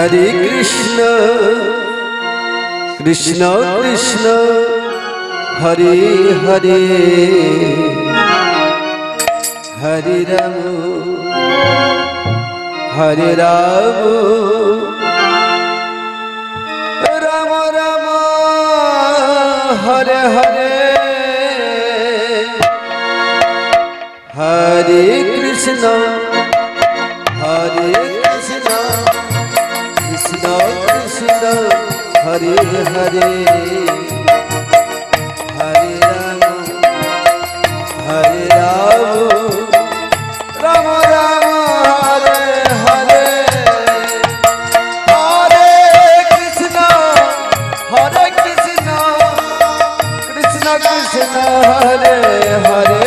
हरे कृष्ण कृष्ण कृष्ण हरे हरे हरे राम राम राम हरे हरे हरे कृष्ण कृष्ण कृष्ण हरे हरे हरे राम राम राम हरे हरे हरे कृष्ण कृष्ण कृष्ण हरे हरे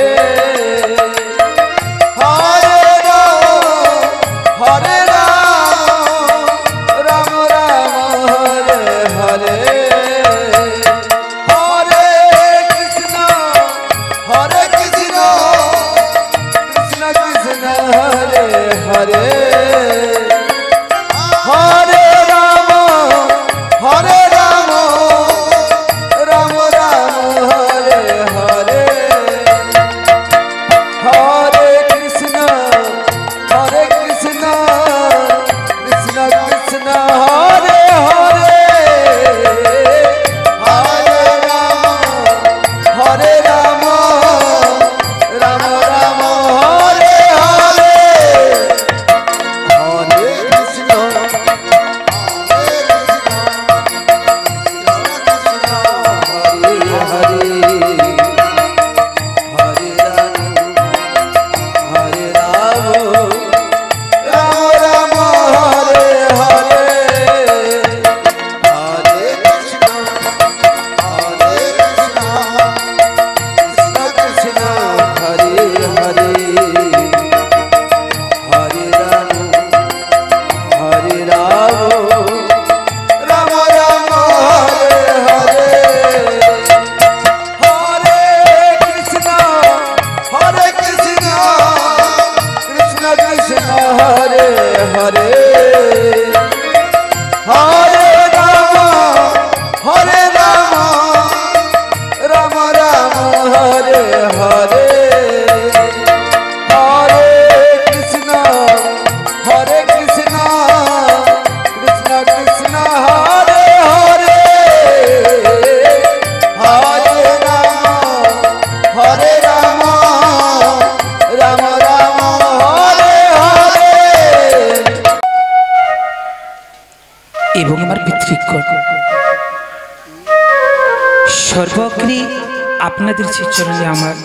सर्वग्री आपनादेर से चरणे आमार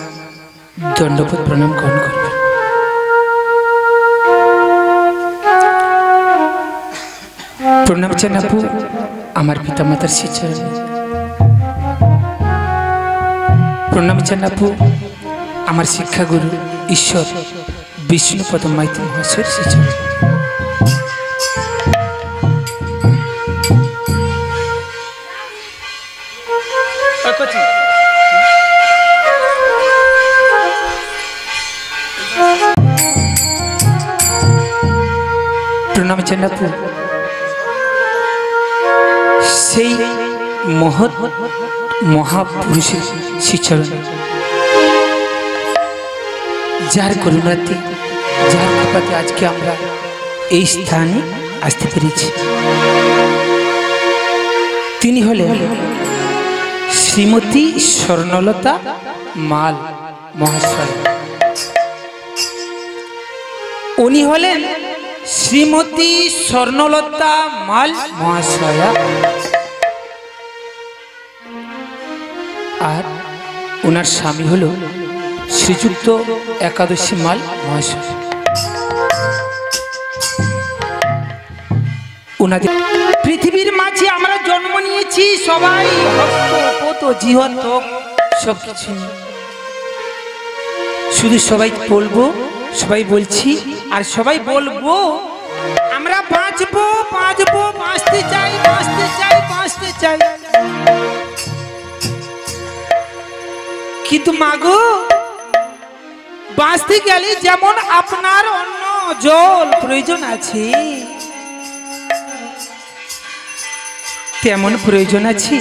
दंडवत प्रणाम ग्रहण करबेन। प्रणाम जानाबो आमार पितामातार से चरणे, प्रणाम जानाबो आमार शिक्षागुरु ईश्वर विष्णुपद माइती महाशय से चरणे। प्रणाम जानाबो सेई महत् महापुरुषेर श्रीचरण जार करुणाते जार कृपाते आज के आमरा এই স্থানে আসতে পেরেছি। তিনি হলেন শ্রীমতী স্বর্ণলতা মাল মহাশয়। উনি হলেন श्रीमती स्वर्णलता माल महाशया और उनार स्वामी हलो श्रीजुक्त एकादशी माल महाशय। उनादेर पृथिवीर माझे आमरा जन्म नियेछि सबाई भक्त कत जिहत सबकिछु शुधु सबाई बोलबो सबाई बोलछि और सबाई बोलबो আমরা বাঁচবো বাঁচবো বাঁচতে চাই বাঁচতে চাই বাঁচতে চাই কিন্তু মাগো বাঁচতে গেলে যেমন আপনার অন্ন জল প্রয়োজন আছে তেমন প্রয়োজন আছে,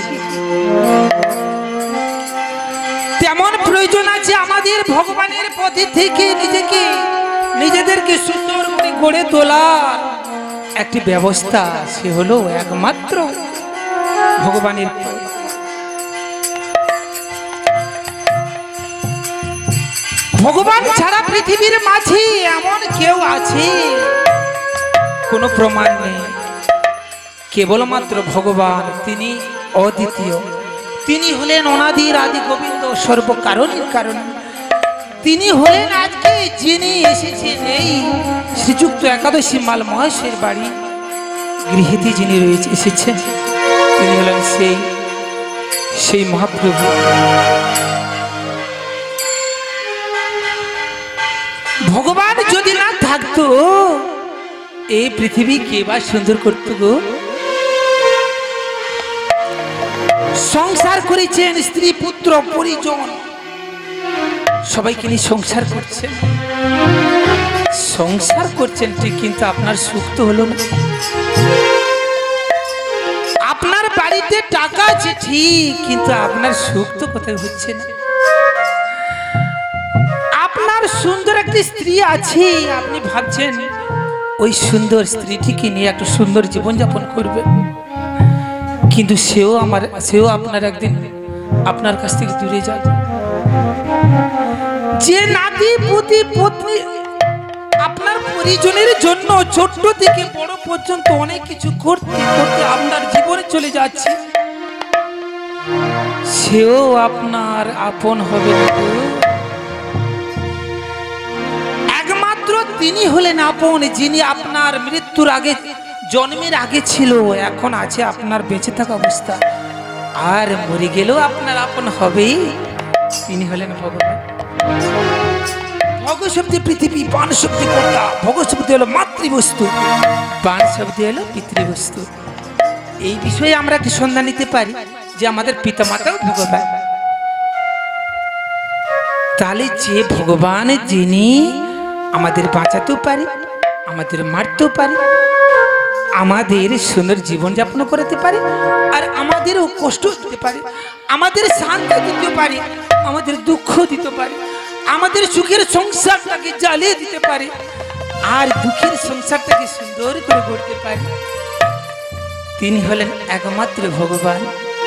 তেমন প্রয়োজন আছে আমাদের ভগবানের পথে থেকে নিজেদেরকে সুন্দর করে গড়ে তোলার একটি ব্যবস্থা। সে হলো একমাত্র ভগবানের পথ। ভগবান ছাড়া পৃথিবীর মাঝে এমন কেউ আছে কোনো প্রমাণ নেই। কেবলমাত্র ভগবান, তিনি অদ্বিতীয়, তিনি হলেন অনাদির আদি গোবিন্দ, সর্বকারণের কারণ। তিনি হলেন আজকে যিনি এসেছেন এই শ্রীযুক্ত একাদশী মাল মহেশের বাড়ি গৃহেতে যিনি রয়েছে এসেছেন, তিনি হলেন সেই মহাপ্রভু। ভগবান যদি না থাকতো এই পৃথিবী কে বা সুন্দর করত গো? সংসার করেছেন, স্ত্রী পুত্র পরিজন সবাইকে নিয়ে সংসার করছেন, সংসার করছেন ঠিক, কিন্তু আপনার সুখ তো হলো না। আপনার বাড়িতে টাকা আছে ঠিক, কিন্তু আপনার সুখ তো কোথায় হচ্ছে না। আপনার সুন্দর একটি স্ত্রী আছে, আপনি ভাবছেন ওই সুন্দর স্ত্রীটিকে নিয়ে একটা সুন্দর জীবনযাপন করবে, কিন্তু সেও আপনার একদিন আপনার কাছ থেকে দূরে যাবে। যে নাতি পুতি পত্নী আপনার পরিজনের জন্য ছোট্ট থেকে বড় পর্যন্ত অনেক কিছু করতে করতে আপনার জীবনে চলে যাচ্ছে, সেও আপনার আপন হবে না। একমাত্র তিনি হলেন আপন, যিনি আপনার মৃত্যুর আগে, জন্মের আগে ছিল, এখন আছে আপনার বেঁচে থাকা অবস্থা, আর মরে গেলেও আপনার আপন হবেই। তিনি হলেন ভগবান। ভগ শব্দে পৃথিবী, বাণ শব্দে কর্তা, ভগ শব্দে হলো মাতৃবস্তু, বাণ শব্দে হলো পিতৃবস্তু। এই বিষয়ে আমরা একটি সন্ধান নিতে পারি যে আমাদের পিতামাতাও ভগবান। তাহলে যে ভগবান, যিনি আমাদের বাঁচাতেও পারে, আমাদের মারতেও পারে, আমাদের সুন্দর জীবনযাপন করতে পারে, আর আমাদেরও কষ্ট দিতে পারে, আমাদের শান্তি দিতে পারে, আমাদের দুঃখ দিতে পারে, আমাদের সুখের সংসারটাকে জ্বালিয়ে দিতে পারে, আর দুঃখের সংসারটাকে সুন্দর করে গড়তে পারে, তিনি হলেন একমাত্র ভগবান।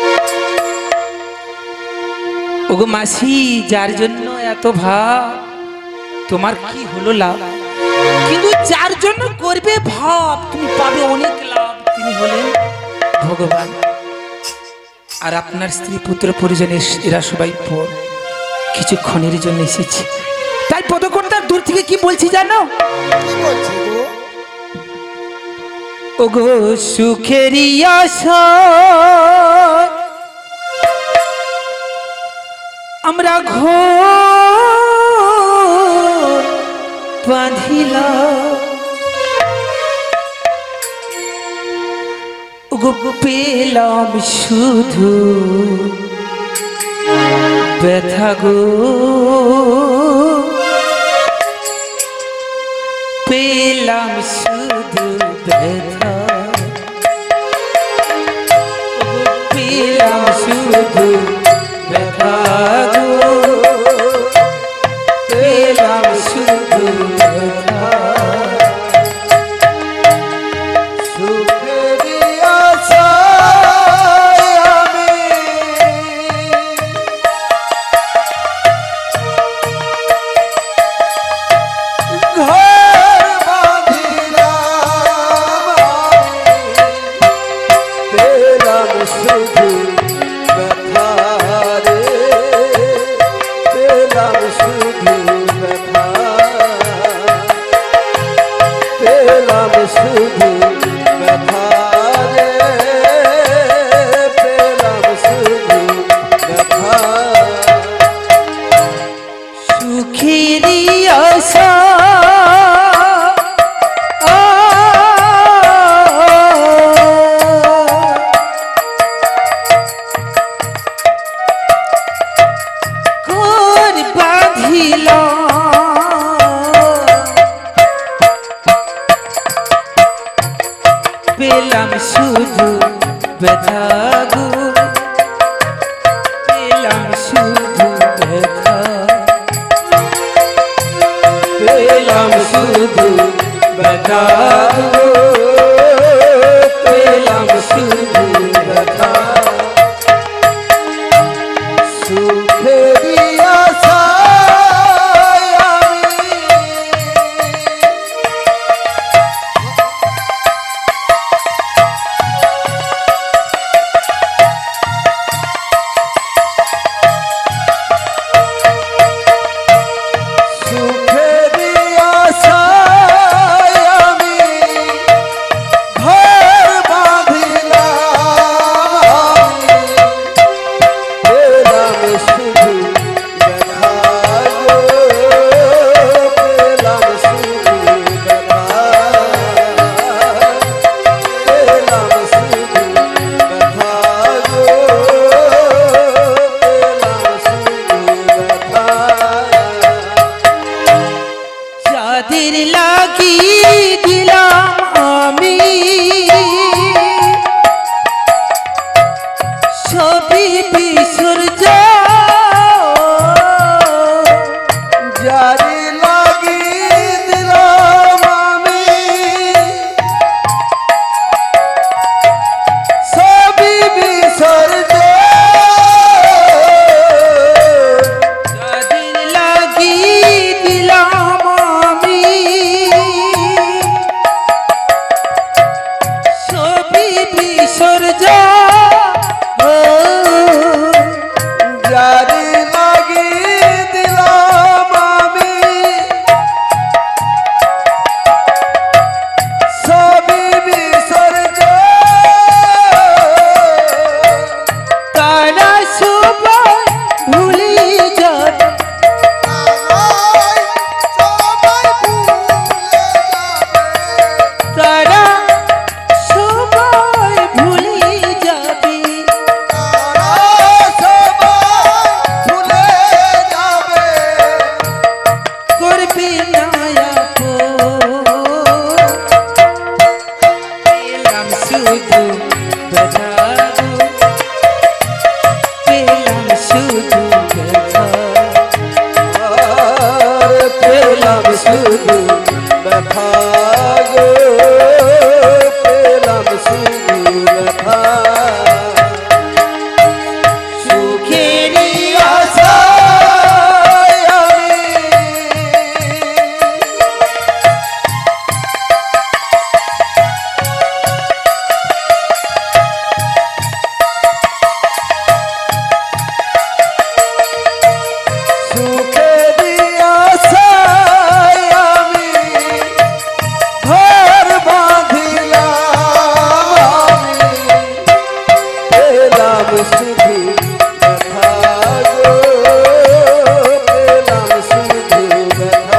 ওগো মাসি, যার জন্য এত ভাব, তোমার কি হলো লাভ? কিন্তু যার জন্য করবে ভাব, তুমি পাবে অনেক লাভ, তিনি হলেন ভগবান। আর আপনার স্ত্রী পুত্র পরিজন এরা সবাই পর কিছুক্ষণের জন্য এসেছে। তাই পদকর্তার দূর থেকে কি বলছি জানো? ওগো সুখেরই আশা আমরা ঘর বাঁধিলাম, ওগো পেলাম শুধু ব্যথা গো, পেলাম শুধু ব্যথা, পেলাম শুধু ব্যথা গো, পেলাম শুধু ব্যথা। সুখেরই আশায় আমি ঘর বাঁধিলাম, পেলাম শুধু ব্যথা রে, পেলাম শুধু ব্যথা, পেলাম শুধু ব্যথা রে, পেলাম শুধু ব্যথা। সুখেরই আশা ঘর বাঁধিলাম, পেলাম শুধু ব্যথা গো পেলাম শুধু ব্যথা পেলাম শুধু ব্যথা গো, পেলাম শুধু ব্যথা। সুখেরই আশায় আমি সুখেরই আশায় আমি ঘর বাঁধিলাম, পেলাম শুধু ব্যথা গো, পেলাম শুধু ব্যথা, পেলাম শুধু ব্যথা গো, পেলাম শুধু ব্যথা। যাদের লাগিয়ে দিলাম আমি সবই বিসর্জন জারি লাগিয়ে দিলাম আমি সবই বিসর্জন, যাদের লাগিয়ে দিলাম আমি সবই বিসর্জন জারি লাগিয়ে দিলাম আমি সবই বিসর্জন, তারা সবাই ভুলে যাবে তারা সবাই ভুলে যাবে ভুলে যাবে, করবে না পেলাম শুধু ব্যথা গো, পেলাম শুধু ব্যথা আর পেলাম শুধু ব্যথা গো, পেলাম শুধু ব্যথা। সুখেরই আশায় আমি সুখেরই আশায় আমি ঘর বাঁধিলাম, পেলাম শুধু ব্যথা গো, পেলাম শুধু ব্যথা,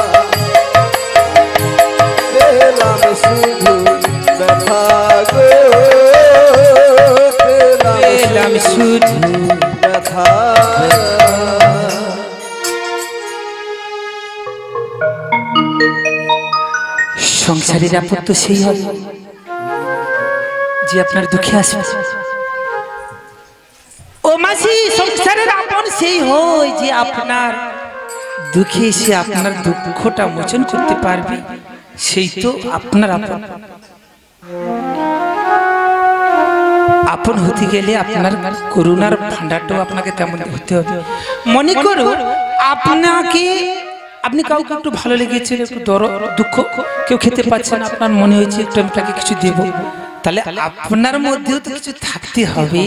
পেলাম শুধু ব্যথা গো, পেলাম পেলাম শুধু ব্যথা। সংসারের আপদ তো সেই হয় যে আপনার দুঃখে আসবে। ও মাসি, সংসারের আপন সেই হয় যে আপনার দুঃখে এসে আপনার দুঃখটা মোচন করতে পারবে, সেই তো আপনার আপন। আপন হতে গেলে আপনার করুণার ভান্ডারটাও আপনাকে তেমন হতে হবে। মনে করুন আপনাকে, আপনি কাউকে একটু ভালো লেগেছে, একটু দুঃখ কেউ খেতে পাচ্ছে না, আপনার মনে হয়েছে একটু আমি তাকে কিছু দেব, তাহলে আপনার মধ্যেও তো কিছু থাকতে হবে।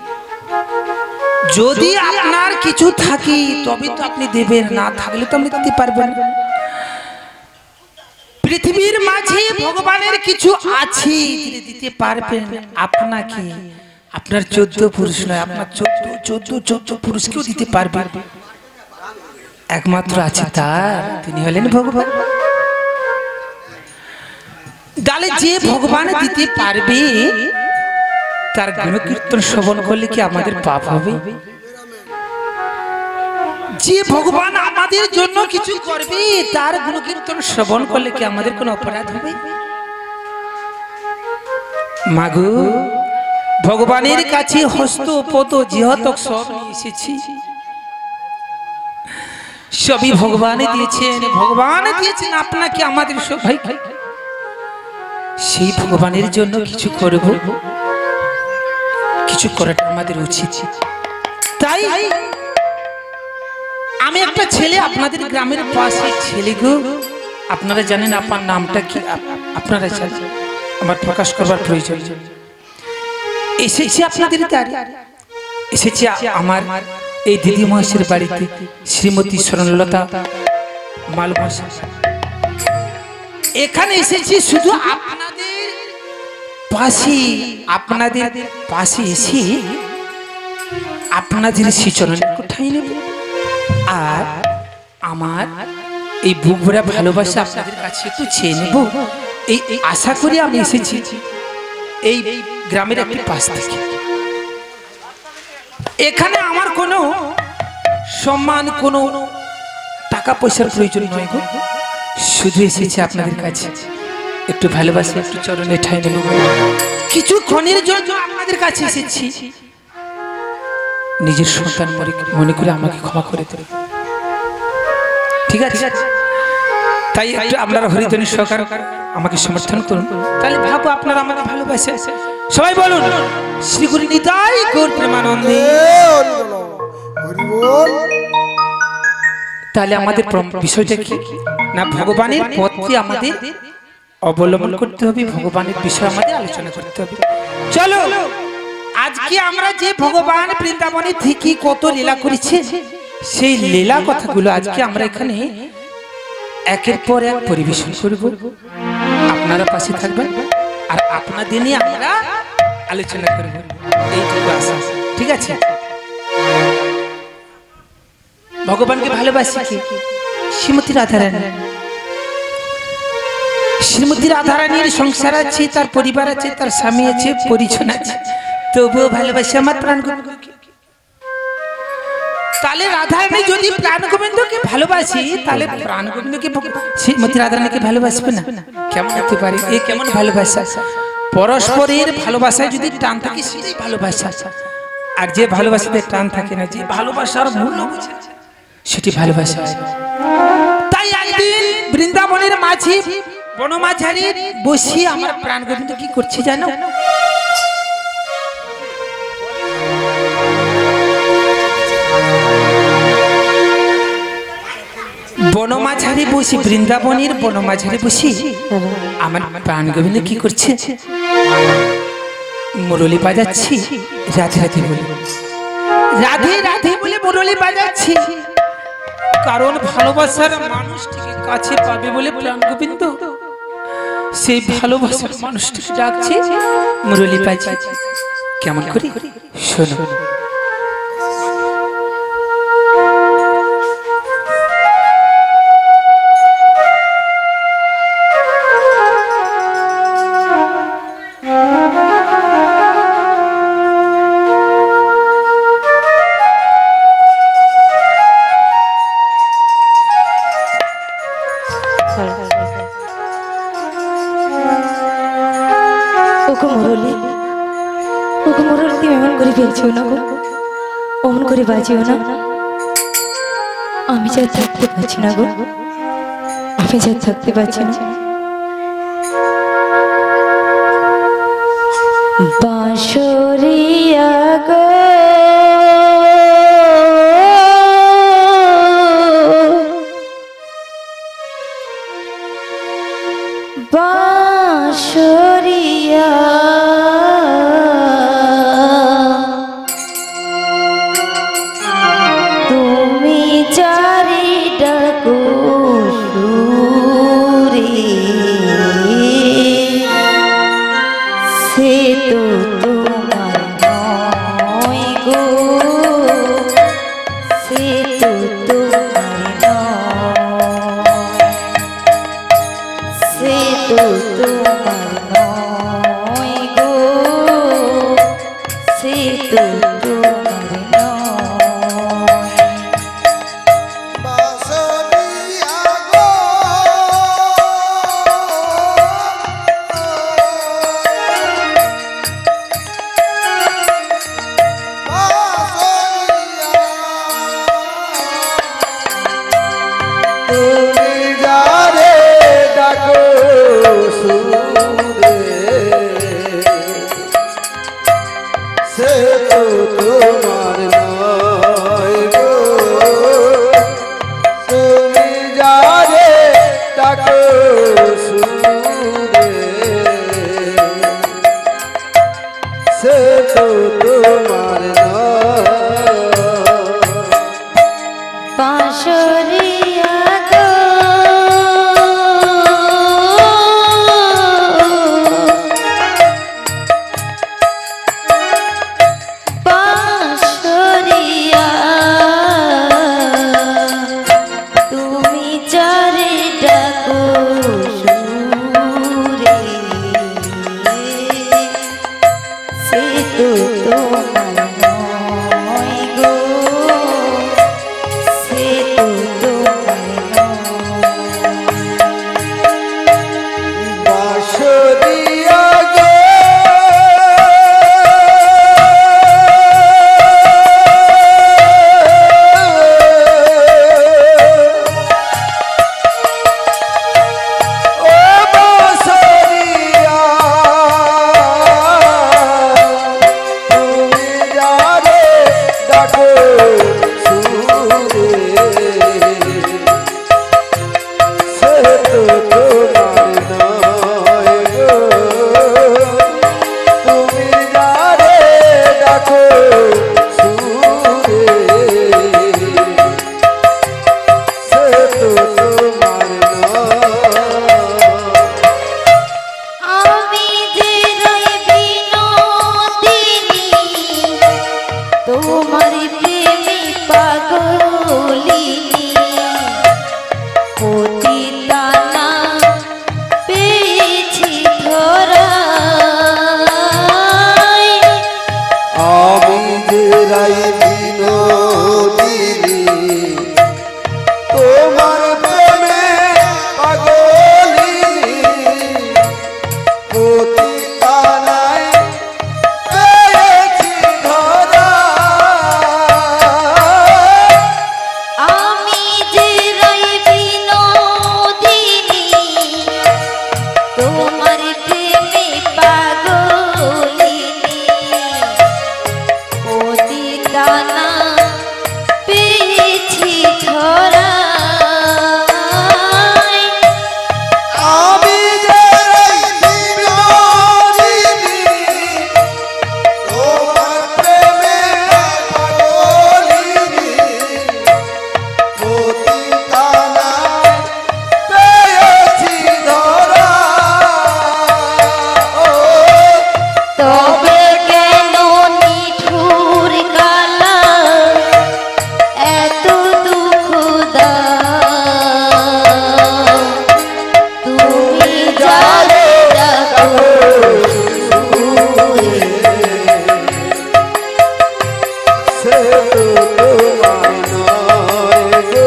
যদি আপনার কিছু থাকে তবে তো আপনি দেবেন, না থাকলে তো আপনি দিতে পারবেন না। পৃথিবীর মাঝে ভগবানের কিছু আছে তিনি দিতে পারবেন আপনাকে। আপনার 14 পুরুষ নয়, আপনার 14 পুরুষকেও দিতে পারবেন। একমাত্র আছে তার, তিনি হলেন ভগবান। তাহলে যে ভগবান দিতে পারবে তার গুণকীর্তন শ্রবণ করলে কি আমাদের পাপ হবে? যে ভগবান আমাদের জন্য কিছু করবে তার গুণকীর্তন শ্রবণ করলে কি আমাদের কোনো অপরাধ হবে? মাগো, ভগবানের কাছে হস্ত পদ জিহতক সব নিয়ে এসেছি, সবই ভগবান দিয়েছেন, ভগবান দিয়েছেন আপনাকে আমাদের সবাইকে। সেই ভগবানের জন্য কিছু করব, কিছু করাটা আমাদের উচিত। তাই আমি একটা ছেলে, আপনাদের গ্রামের পাশে ছেলে গো, আপনারা জানেন আপনার নামটা কি? আপনারা জানেন, আমার প্রকাশ করবার প্রয়োজন। এসেছি আপনাদের দ্বারে, এসেছি আমার এই দিদি মহেশের বাড়িতে, শ্রীমতী স্বর্ণলতা মালবাসা। এখানে এসেছি শুধু আপনাদের পাশে, আপনাদের পাশে এসে আপনাদের শ্রীচরণ কোথায় নেব, আর আমার এই বুক ভরা ভালোবাসা আপনাদের কাছে একটু চেয়ে নেব, এই আশা করি আমি এসেছি এই গ্রামের একটি পাশ থেকে। এখানে আমার কোনো সম্মান, কোনো টাকা পয়সার প্রয়োজন নয় গো, শুধু এসেছি আপনাদের কাছে একটু ভালোবাসা, একটু চরণে ঠাঁই নেব, কিছু ক্ষণের জন্য আপনাদের কাছে এসেছি। নিজের সন্তান মনে করে আমাকে ক্ষমা করে দেবে, ঠিক আছে? তাই একটু আপনারা হরিধ্বনি সহকার আমাকে সমর্থন করুন, তাহলে ভাবো আপনারা আমাকে ভালোবাসে। সবাই বলুন শ্রী গুরু নিতাই গৌর প্রেমানন্দে। তাহলে আমাদের বিষয়টা কি না, ভগবানের পথে আমাদের অবলম্বন করতে হবে, ভগবানের বিষয় আমাদের আলোচনা করতে হবে। চলো আজকে আমরা যে ভগবান বৃন্দাবনে থেকে কত লীলা করেছে, সেই লীলা কথাগুলো আজকে আমরা এখানে একের পর এক পরিবেশন করব। আপনারা পাশে থাকবেন আর আপনাদের নিয়ে আমরা আলোচনা করব, এইটুকু আশা, ঠিক আছে? ভগবানকে ভালোবাসি কি? শ্রীমতী রাধারানী। শ্রীমতী রাধারানীর সংসার আছে, তার পরিবার আছে, তার স্বামী আছে, পরিজন আছে, তবুও ভালোবাসি আমার প্রাণ গোবিন্দকে। তাহলে রাধারানী যদি প্রাণ গোবিন্দকে ভালোবাসি, তাহলে প্রাণ গোবিন্দকে শ্রীমতী রাধারানীকে ভালোবাসবে না? কেমন হতে পারে? এ কেমন ভালোবাসা? পরস্পরের ভালোবাসায় যদি টান থাকে সেটাই ভালোবাসা, আর যে ভালোবাসাতে টান থাকে না, যে ভালোবাসার মূল্য বুঝে সেটি ভালোবাসা। তাই একদিন বৃন্দাবনের মাঝে বনমাঝারি বসিয়ে আমার প্রাণ গোবিন্দ কি করছে জানো? বনমাঝারি বসি, বৃন্দাবনের বনমাঝারি বসি আমার প্রাণ গোবিন্দ কি করছে? মুরলি বাজাচ্ছি, রাধে রাধে বলে, রাধে রাধে বলে মুরলি বাজাচ্ছি, কারণ ভালোবাসার মানুষটিকে কাছে পাবে বলে প্রাণ গোবিন্দ সেই ভালোবাসার মানুষটিকে ডাকছে, মুরলি বাজাচ্ছি। কেমন করি শোনো। অমন করে বাজিও না, আমি যা থাকতে পারছি না গো, আমি যা থাকতে পারছি না। বাঁশরিয়া গো বাঁশরিয়া সে তো তোমার নয় গো তুমি যারে ডাকো সুরে সে তো তোমার নয় বাঁশরিয়া গো বাঁশরিয়া তুমি যারে ডাকো সুরে সে তো তোমার নয় গো সে তো তোমার বাঁশরিয়া গো ও বাঁশরিয়া তুমি যারে ডাকো সুরে সে তো তোমার নয় গো তুমি যারে ডাকো সুরে সে তো তোমার নয় আমি যে রই বিনোদিনী তোমার প্রেমে পাগলিনী পতিতানা পেয়েছি ধরায় আমি যে রাই বিনোদিনী তোমার প্রেমে পাগলিনী পতিতানায় পেয়েছি ধরা আমি যে রই বিনোদিনী তোমার প্রেমে পাগলিনী পতিতানা পেয়েছি ধরায় আমি যে রাই বিনোদিনী তোমার প্রেমে পাগলিনী পতিতানায় পেয়েছি ধরা ও তবে কেন নিঠুর কালা এত দুঃখ দাও তুমি যারে ডাকো সুরে সে তো তোমার নয় গো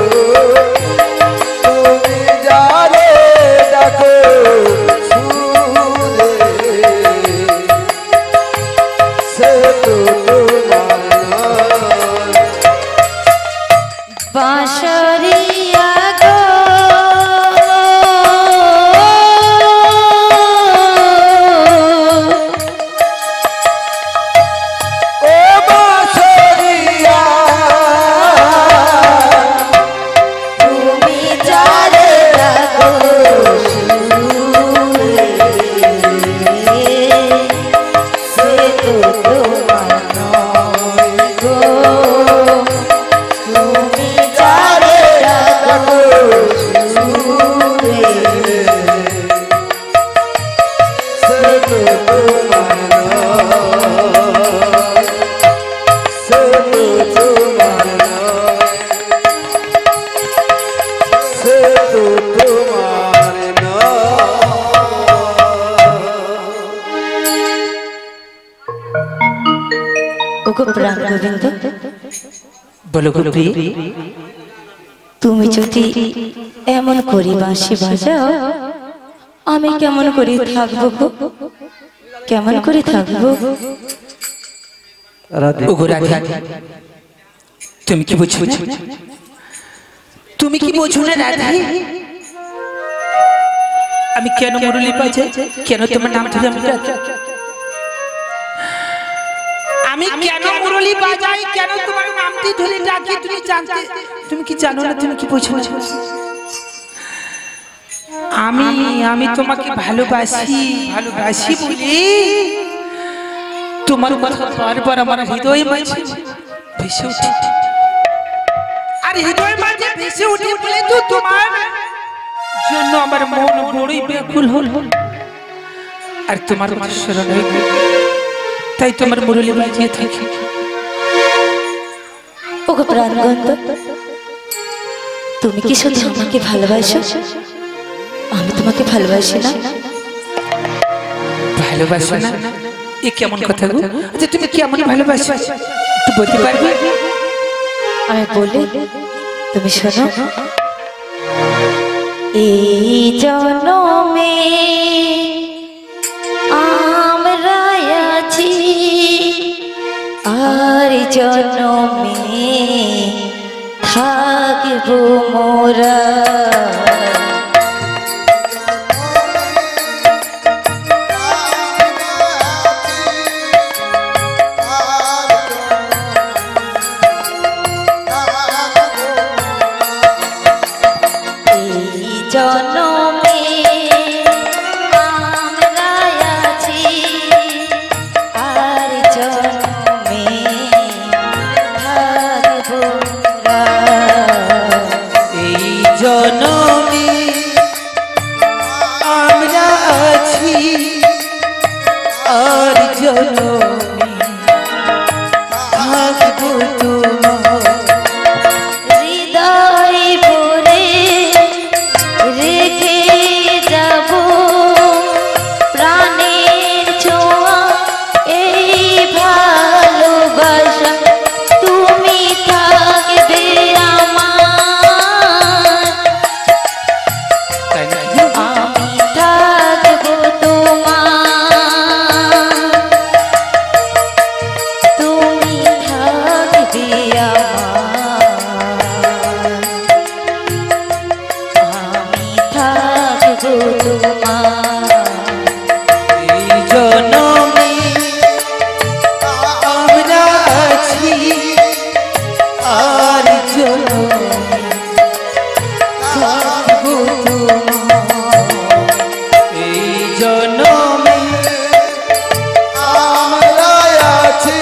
তুমি যারে ডাকো সুরে সে তো তোমার নয় বাঁশরিয়া গো ও বাঁশরিয়া তুমি যারে ডাকো সুরে সে তো তোমার নয় গো তুমি যারে ডাকো সুরে সে তো তোমার নয় সে তো তোমার নয় সে তো তোমার নয় ওগো প্রাণ গোবিন্দ বলো গোপী তুমি যদি এমন করি বাঁশি বাজাও আমি কেমন করে থাকবো গো? কেমন করে থাকবো? ওগো রাধা তুমি কি বুঝছো তুমি কি বোঝো না রাধা আমি কেন মুরলি বাজাই কেন তোমার নাম ধরে আমি ডাকি আমি কেন মুরলি বাজাই, কেন তোমার নামটি ধরে ডাকি, তুমি জানতে, তুমি কি জানো না, তুমি কি বোঝো না? আমি তোমাকে ভালোবাসি, ভালোবাসি বলি তোমার কথা বারবার আমার হৃদয়ে মাঝে ভেসে ওঠে। আর হৃদয়ে মাঝে ভেসে ওঠে বলে তো তোমার জন্য আমার মন বড়ই ব্যাকুল হল। আর তোমার কথা স্মরণ হয়ে গেল, তাই তোমার মুরলি বাজিয়ে থাকি। ওগো প্রাণগন্ধ, তুমি কি শুধু আমাকে ভালোবাসো? আমি তোমাকে ভালোবাসি না? ভালোবাসো না? এ কেমন কথা গো? আচ্ছা তুমি কেমন ভালোবাসো একটু বলতে পারবে? আমি বলি, তুমি শোনো। এই জনমে আমরা আছি, আর জনমে থাকবো মোরা। জনমে আমরা আছি, আর জনমে থাকবো মোরা। এই জনমে আমরা আছি, আর জনমে থাকবো তোমার। হৃদয় ভরে রেখে যাব প্রাণের ছোঁয়া, এই ভালোবাসা তুমি থাকবে আমার। আমি থাকবো তোমার, তুমি থাকবে আমার। আমি থাকবো তোমার। এই জনমে আমরা আছি, আর জনমে থাকবো তোমার। এই জনমে আমরা আছি,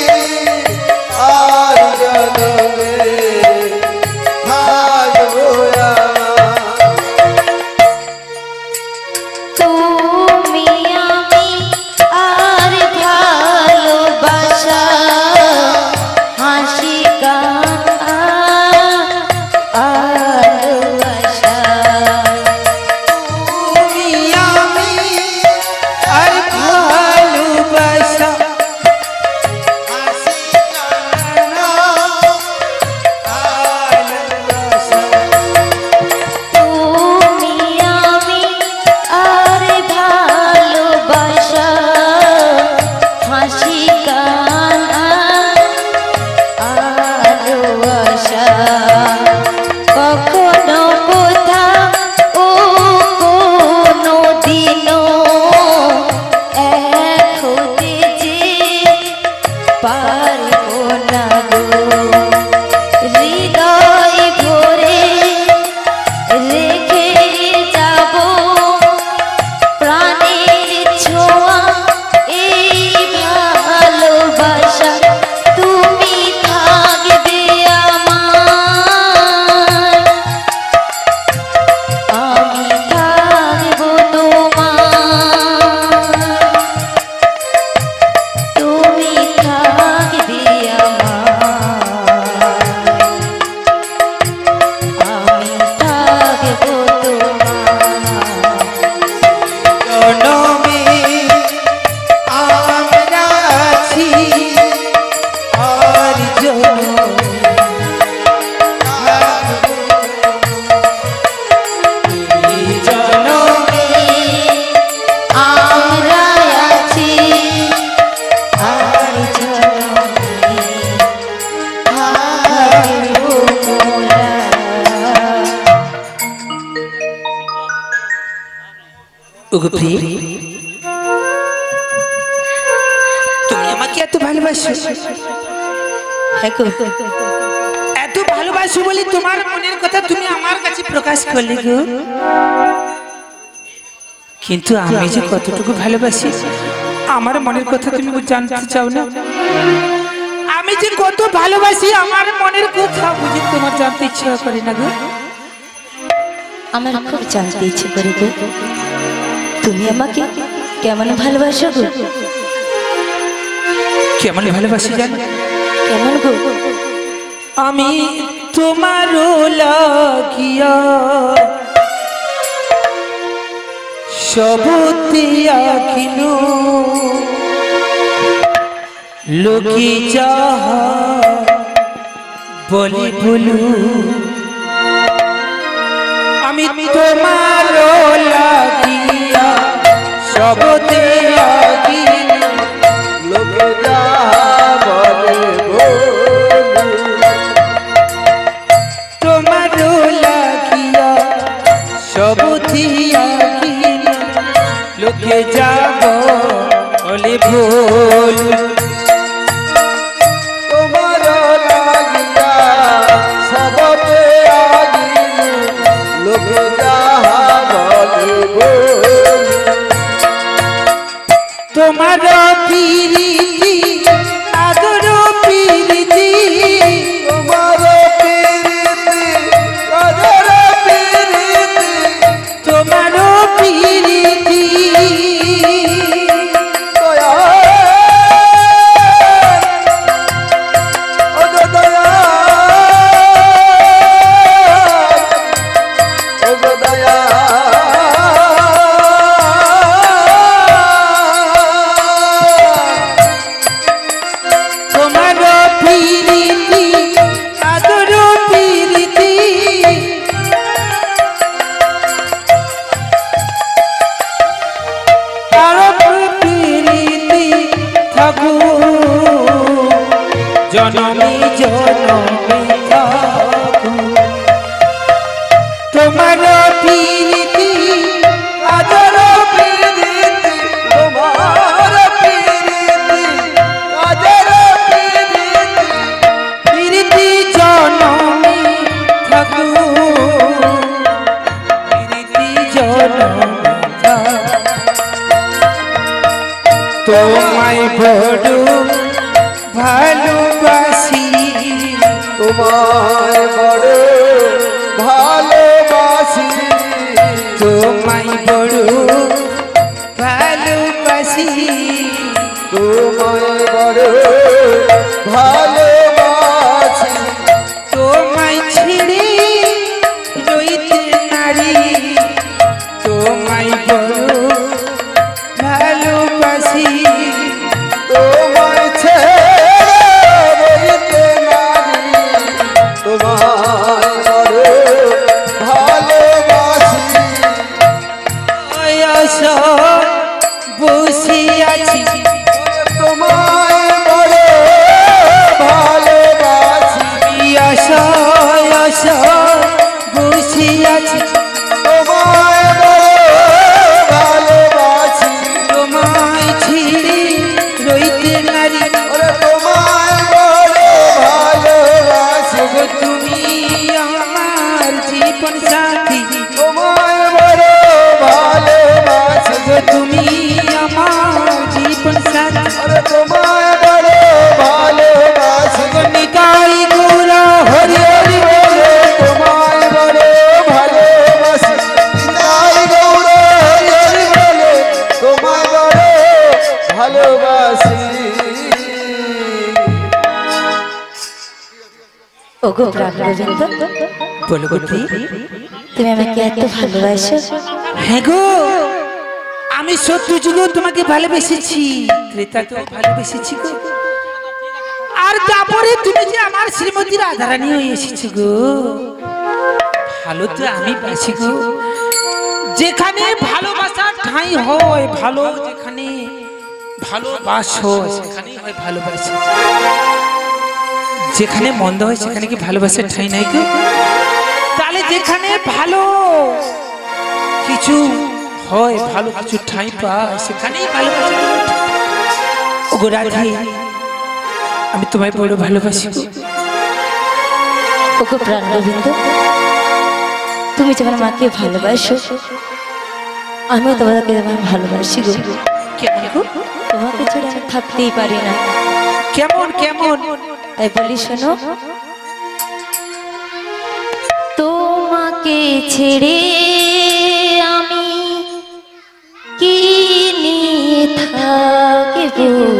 আর জনমে থাকবো আমার। তুমি আমি আর ভালোবাসা, হাসি গান আর আশা। তুমি আমি আর ভালোবাসা, হাসি কান্না ভালোবাসা। তুমি আমি আর ভালোবাসা, হাসি গান আর আশা। কখনো কোথাও ও কোনো দিনও এক হতে যে পারবো না গো। হৃদয় ভরে রেখে যাব প্রাণের ছোঁয়া, এই ভালোবাসা তুমি থাকবে আমার। আমি থাকবো তোমার, তুমি থাকবে আমার। আমি থাকবো তোমার। জনমে আমরা আছি, আর জনমে থাকবো। এই জনমে আমরা আছি, আর জনমে থাকবো মোরা। ওগো প্রিয়, তুমি আমাকে এত ভালোবাসো? হ্যাঁ গো, এত ভালোবাসো বলে তোমার মনের কথা তুমি আমার কাছে প্রকাশ করলে গো। কিন্তু আমি যে কতটুকু ভালোবাসি আমার মনের কথা তুমি জানতে চাও না? আমি যে কত ভালোবাসি আমার মনের কথা বুঝি তোমার জানতে ইচ্ছা করে না গো? আমার খুব জানতে ইচ্ছে করে গো, তুমি আমাকে কেমন ভালোবাসো গো? কেমন ভালোবাসি জানো? কেমন গো? আমি তোমারও লাগিয়া সবতিয়া কিনো লোকে যাহা বলি বলু, আমি তোমারও লাগিয়া সবতিয়া কিনো লোকে যাহা বলে বলু, তোমারও লাগিয়া সবতিয়া কিনো লোকে যাব বলে বলু। তোমার লাগিয়া সবতে আগিনু লোকে যাহা বলে বলু, তোমার প্রীতি আদর প্রীতি তোমার প্রীতি কদর প্রীতি, তোমার প্রীতি দয়া ও গো দয়া ও গো দয়া তোমার প্রীতি আদর প্রীতি আর প্রীতি থাকু জনমী জনমী থাকু। তোমার প্রীতি আদর প্রীতি তোমার প্রীতি কাজের প্রীতি, প্রীতি জনমী থাকু প্রীতি জনমী থাকু। তোমায় বড় ভালোবাসি তোমায় বড় ভালোবাসি, তোমায় বড় ভালোবাসি তোমায় বড় ভালোবাসি, তোমায় ছেড়ে রইতে নারী তোমায় বড় ভালোবাসি তোমায় ছেড়ে রইতে নারী, তোমায় বড় ভালোবাসি, বয়স বসে আছি তোমায় বড় ভালোবাসি, বয়স বসে আছি তোমায় বড় ভালোবাসি, তোমায় ছেড়ে রইতে নারী ওরে তোমায় বড় ভালোবাসি, গো তুমি আমার জীবন সাথী তোমায় বড় ভালোবাসি, গো তুমি আমার জীবন সাথী ওরে তোমায় বড় ভালোবাসি, গো নিতাই গৌরা হরি হরি বলে তোমায় বড় ভালোবাসি, তাই গৌর হরি হরি বলে তোমায় বড় ভালোবাসি। ওগো প্রাণ গোবিন্দ, বলো গো কি? তুমি আমাকে এত ভালোবাসো? হ্যাঁ গো, আমি সত্য যুগেও তোমাকে ভালোবেসেছি, ত্রেতাতেও ভালোবেসেছি গো, আর তারপরে তুমি যে আমার শ্রীমতী রাধারানী হয়ে এসেছো গো। ভালো তো আমি বাসি গো, যেখানে ভালোবাসার ঠাঁই হয়, ভালো যেখানে ভালোবাসো সেখানেই হয় ভালোবাসা, যেখানে মন্দ হয় সেখানে কি ভালোবাসার ঠাঁই নাই গো? তাহলে যেখানে ভালো কিছু হয়, ভালো কিছু ঠাঁই পায়, সেখানেই ভালোবাসা। ওগো রাধি, আমি তোমায় বড় ভালোবাসি গো। ওগো প্রাণ গোবিন্দ, তুমি যেমন মাকে ভালোবাসো, আমিও তোমাকে যেমন ভালোবাসি গো। কেমন গো? তোমাকে ছেড়ে আমি থাকতেই পারি না। কেমন কেমন? তাই বলি শোনো, তোমাকে ছেড়ে আমি কি নিয়ে থাকব,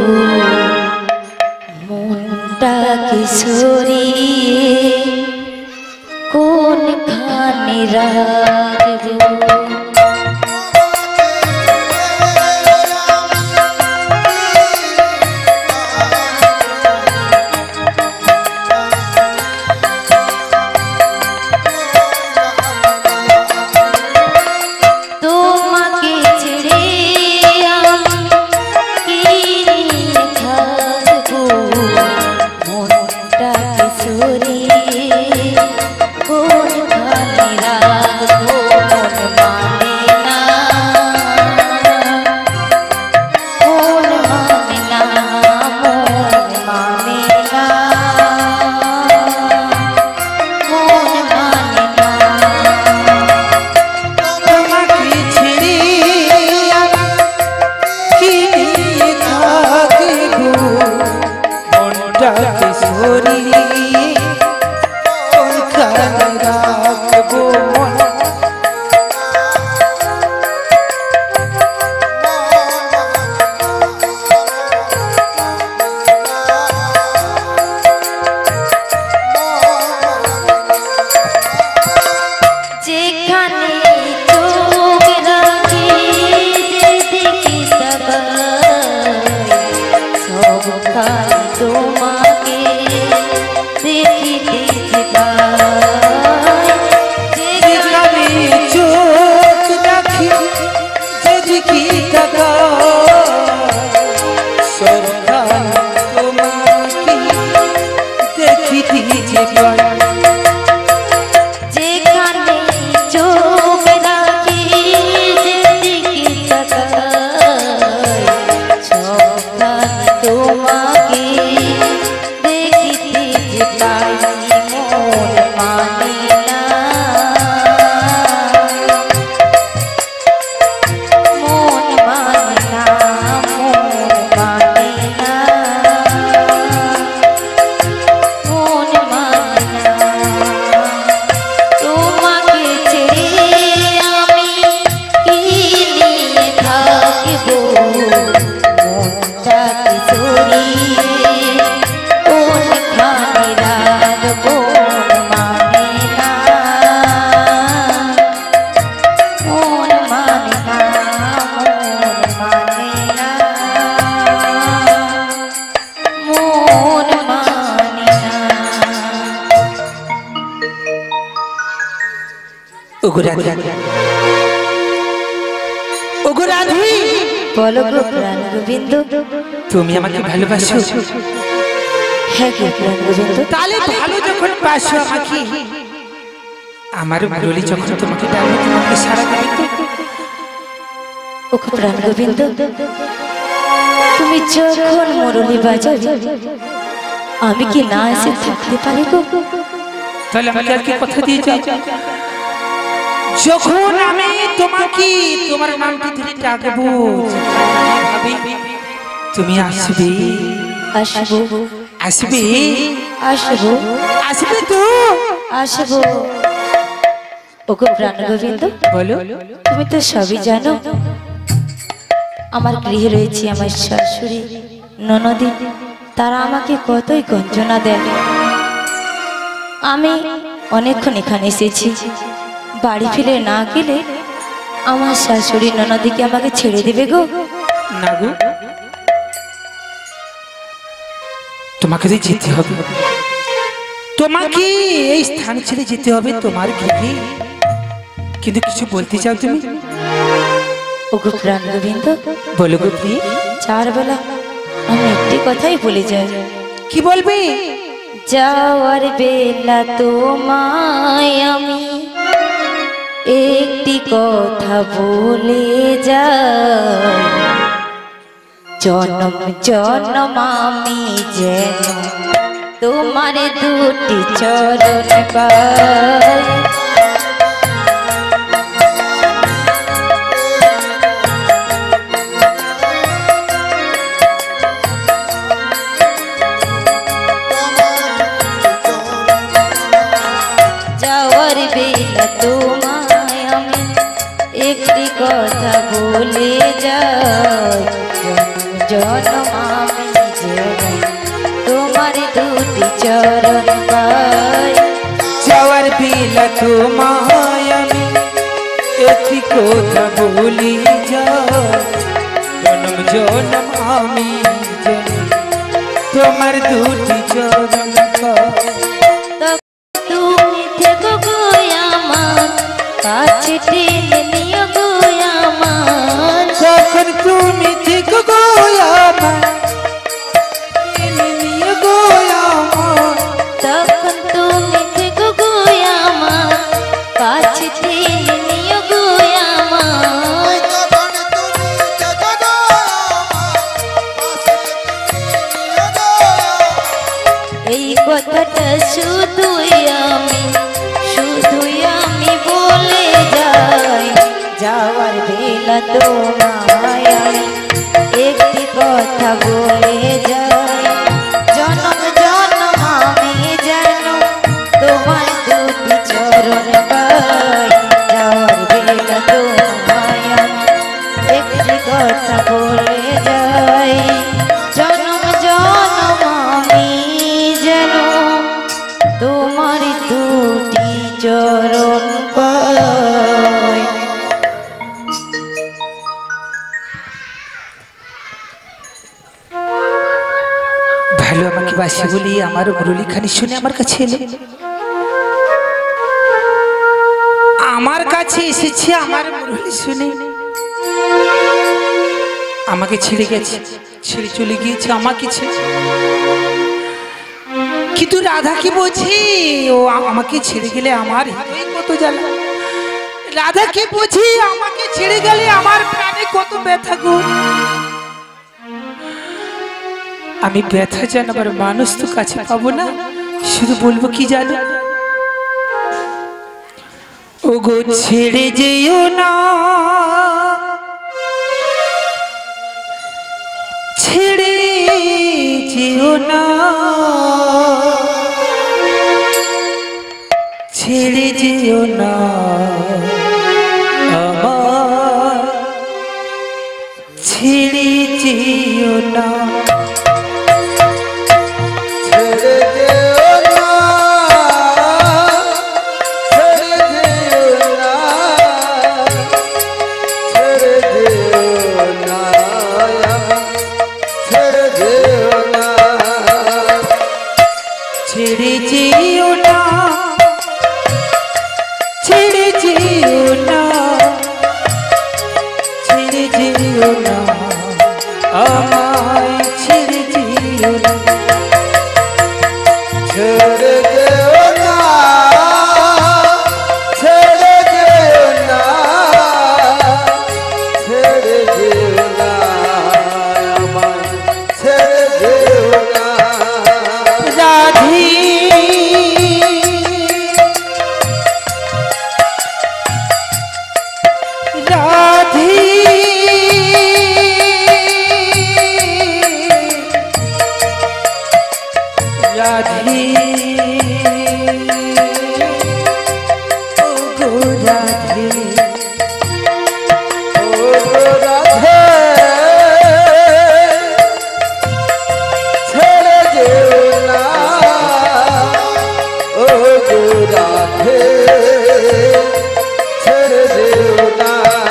মনটাকে সরিয়ে কোনখানে রাখব। ওগো রাধি, ওগো রাধি, বলো গো প্রাণ গোবিন্দ, তুমি আমাকে ভালোবাসো? হ্যাঁ গো প্রাণ গোবিন্দ। তাহলে ভালো যখন বাসো আমাকে, আমার মুরলি যখন তোমাকে ডাকবে তোমাকে সারা দেবে তো? ওগো প্রাণ গোবিন্দ, তুমি যখন মুরলি বাজাবে আমি কি না এসে থাকতে পারি গো? তাহলে আমাকে আর কি কথা দিয়ে যাও? যখন আমি তোমাকে তোমার নামটি ধরে ডাকবো, ভাবি তুমি আসবে, আসবো আসবে, আসবো আসবে তো? আসবো। ওগো প্রাণ গোবিন্দ, বলো। তুমি তো সবই জানো, আমার গৃহে রয়েছে আমার শাশুড়ি ননদি, তারা আমাকে কতই গঞ্জনা দেয়। আমি অনেকক্ষণ এখানে এসেছি, বাড়ি ফিরে না গেলে আমার শাশুড়ি ননদিকে আমাকে ছেড়ে দেবে গো। না গো, তোমাকে যে যেতে হবে, তোমাকে এই স্থান ছেড়ে যেতে হবে তোমার গৃহে। কিন্তু কিছু বলতে চাও তুমি? ওগো প্রাণ গোবিন্দ, বলো গো প্রিয়। চার বেলা আমি একটি কথাই বলে যাই। কি বলবে? যাওয়ার বেলা তোমায় আমি একটি কথা বলে যাই, জনম জনম আমি যেন তোমার দুটি চরণ পাই। যাওয়ার বেলা তোমায় আমি একটি কথা বলে যাই, জনম আমি যেন তোমার দুটি চরণ পাই। যাওয়ার বেলা তোমায় আমি একটি কথা বলি যাই, জনম জনম আমি যেন তোমার দুটি চরণ পাই। তুমি থেকো গো আমার কাছে টেনে নিও গো আমার, যখন তুমি থেকো গো আমার টেনে নিও গো আমার, তখন তুমি থেকো গো আমার কাছে টেনে নিও গো আমার। এই কথাটা শুধুই আমি বলে যাই, যাওয়ার বেলা তোমায় আমি একটি কথা বলে যাই, জনম জনম আমি যেন তোমার দুটি চরণ পাই। যাওয়ার বেলা তোমায় আমি একটি কথা বলে যাই, জনম জনম আমি যেন তোমার দুটি চরণ পাই। ভালো আমাকে বাসি বলি আমার মুরলীখানি শুনে আমার কাছে এলো, আমার কাছে এসেছে আমার মুরলী শুনে, আমাকে ছেড়ে গেছে, ছেড়ে চলে গিয়েছে আমাকে ছেড়ে। কিন্তু রাধা কি বোঝে ও আমাকে ছেড়ে গেলে আমার হৃদয়ে কত জ্বালা, রাধা কি বোঝে আমাকে ছেড়ে গেলে আমার প্রাণে কত ব্যথা গো। আমি ব্যথা জানাবার মানুষ তো কাছে পাবো না, শুধু বলবো কি জানো, ও গো ছেড়ে যেও না, ছেড়ে যেও না, ছেড়ে যেও না আমার, ছেড়ে যেও না, ছেড়ে যেও না, ছেড়ে যেও না, ছেড়ে যেও না, ছেড়ে যেও না, ছেড়ে যেও না, ছেড়ে যেও না, ছেড়ে যেও না আমায়, ছেড়ে যেও না, ছেড়ে যেও না, ছেড়ে যেও না, ছেড়ে যেও না আমায়, ছেড়ে যেও না। রাধে রাধে রাধে ও গো রাধে, ও গো রাধে, ছেড়ে যেও না, ও গো রাধে, ছেড়ে যেও না,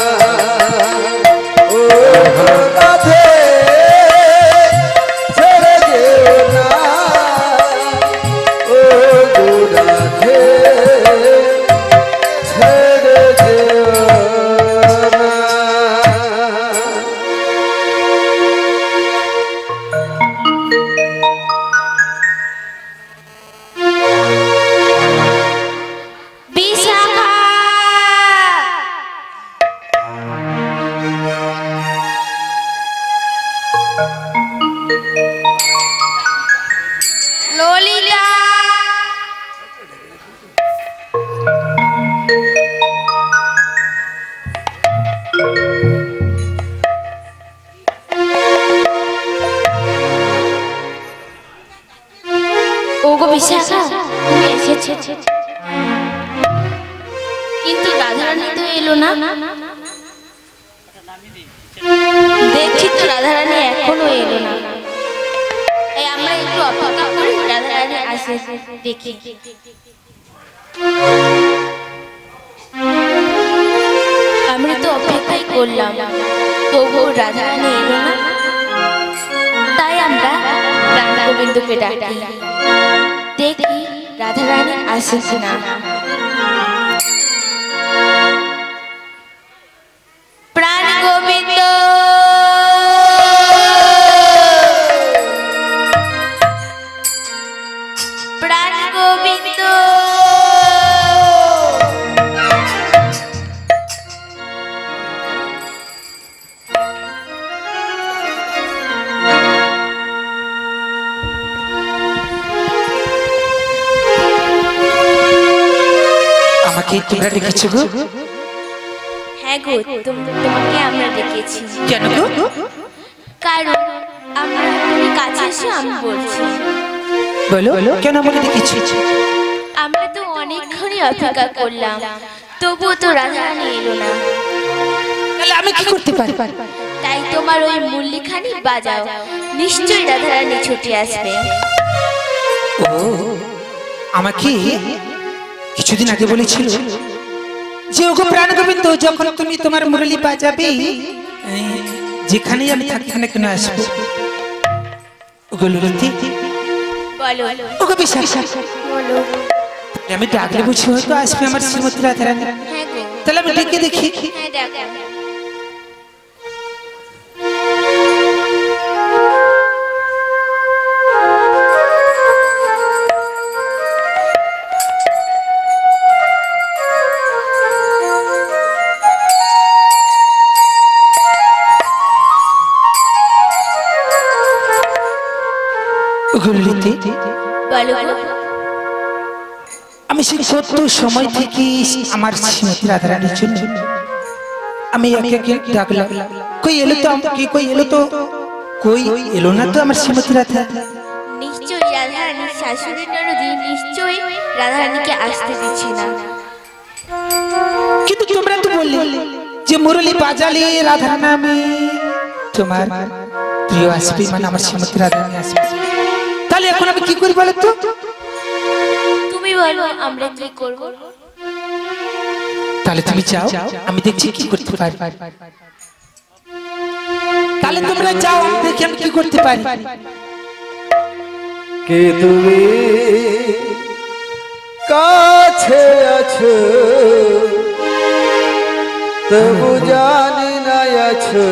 ও গো রাধে, ছেড়ে যেও না, ও গো ওগো বিশাখা, তুমি এসেছো, কিন্তু রাধারানী তো এলো না। দেখছি তো রাধারানী এখনো এলো না। এই আমরা একটু অপেক্ষা করি, রাধারানী আসে দেখি। আমরা তো অপেক্ষাই করলাম, তবুও রাধারানী এলো না। তাই আমরা প্রাণ গোবিন্দকে ডাকি, দেখি রাধারানী আসে কিনা। প্রাণ গোবিন্দ, প্রাণ গোবিন্দ, আমাকে তোমরা ডেকেছো গো? হ্যাঁ গো, তোমাকে আমরা ডেকেছি। কেন গো? কারণ আমরা তুমি কাছে এসে আমি বলছি। বলো কেন আমাকে ডেকেছো? আমরা তো অনেকক্ষণই অপেক্ষা করলাম, তবুও তো রাধারানী এলো না। তাহলে আমি কি করতে পারি? তাই তোমার ওই মুরলিখানি বাজাও, নিশ্চয়ই রাধারানী ছুটে আসবে। ও, আমাকে কিছুদিন আগে বলেছিল যে ওগো প্রাণ গোবিন্দ, যখন তুমি তোমার মুরলি বাজাবে, যেখানেই আমি থাকি না কেন আসবো। ওগো ললিতি, বলো। ওগো বিশাখা, বলো। আমি ডাকলে বুঝি হয়তো আসবে আমার শ্রীমতী রাধারানী। হ্যাঁ গো। তাহলে আমি ডেকে দেখি। হ্যাঁ দেখো। আমি সেই সত্য সময় থেকে আমার শ্রীমতী রাধারানীর জন্য আমি একে একে ডাকলাম, কই এলো তো আমাকে, কই এলো তো, কই এলো না তো আমার শ্রীমতী রাধা। নিশ্চয়ই রাধারানীর শাশুড়ি ননদি নিশ্চয়ই রাধারানীকে আসতে দিচ্ছে না। কিন্তু তোমরা তো বললে যে মুরলি বাজালে রাধা নামে তোমার প্রিয় আসবে, মানে আমার শ্রীমতী রাধারানী আসবে। তাহলে এখন আমি কি করি বলো তো? তুমি বলো আমরা কি করব? তাহলে তুমি যাও, আমি দেখছি কি করতে পারি। তাহলে তোমরা যাও, দেখি আমি কি করতে পারি। কে তুমি কাছে আছো, তবু জানি না আছো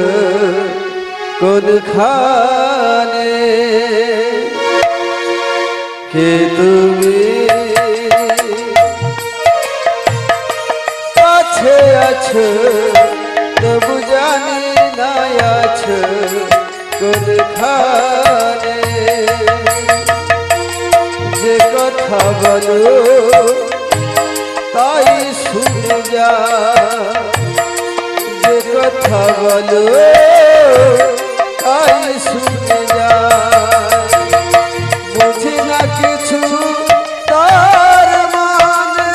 কোনখানে। কে তুমি কাছে আছো, তবু জানি না আছো কোনখানে। যে কথা বলো তাই শুনে যা, যে কথা বলো তাই শুনে যা। বুঝি না কিছু তার মানে,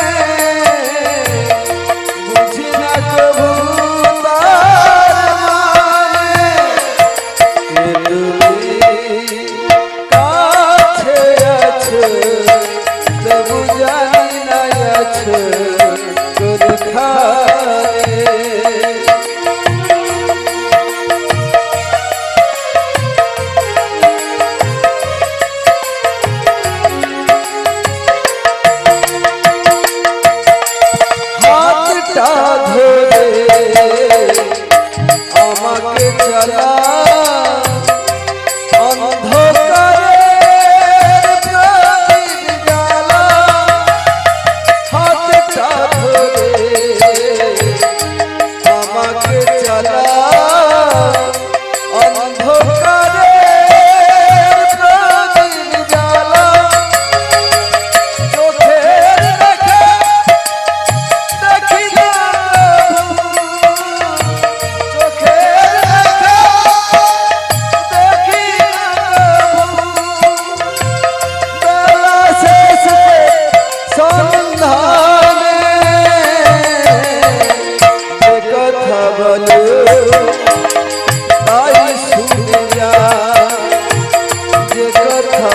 বুঝি না কবু তার মানে। তুমি কাছে আছো, তবু জানি না আছো কোনখানে।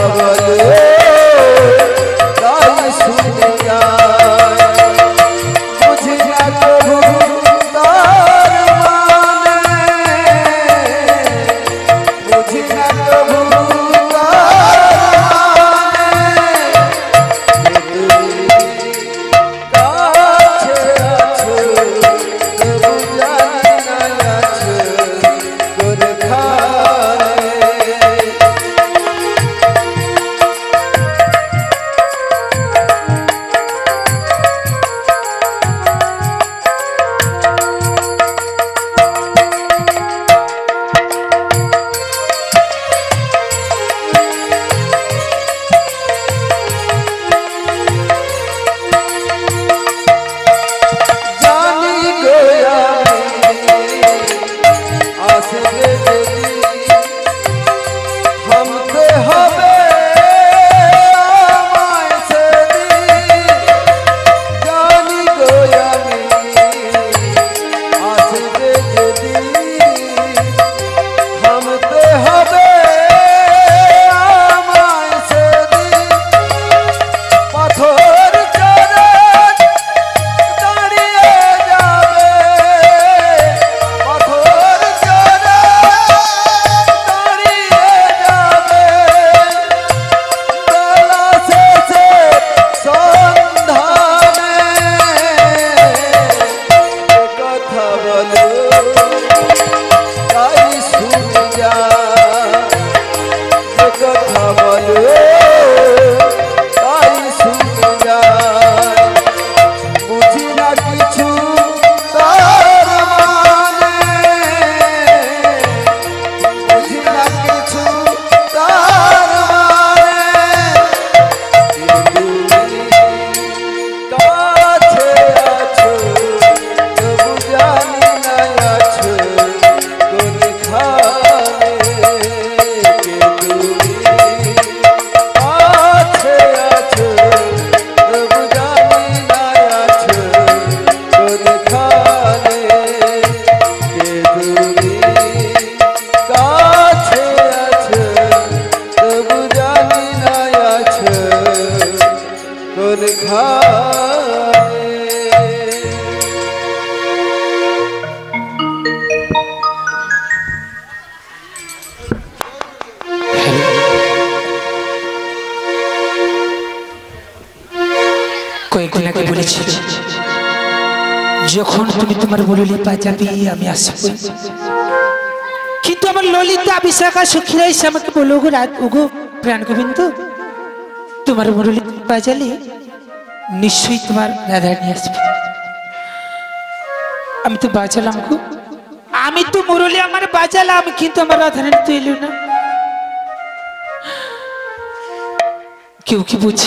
বলে তাই শুনে যায় বুঝি না কবু তার মানে বুঝি না কবু কয়েকদিন আগে বলেছিল যখন তুমি তোমার বললি পাজাবি আমি আসবো, কিন্তু আমার ললিতা বিশাখা সখীরা এসে আমাকে বলো গো রাত ওগো প্রাণ গোবিন্দ তোমার মুরলি বাজালে নিশ্চয়ই তোমার রাধা নিয়ে আসবে। আমি তো বাজালাম গো, আমি তো মুরলি আমার বাজালাম, কিন্তু আমার রাধারানী তো এলো না। কেউ কি বুঝি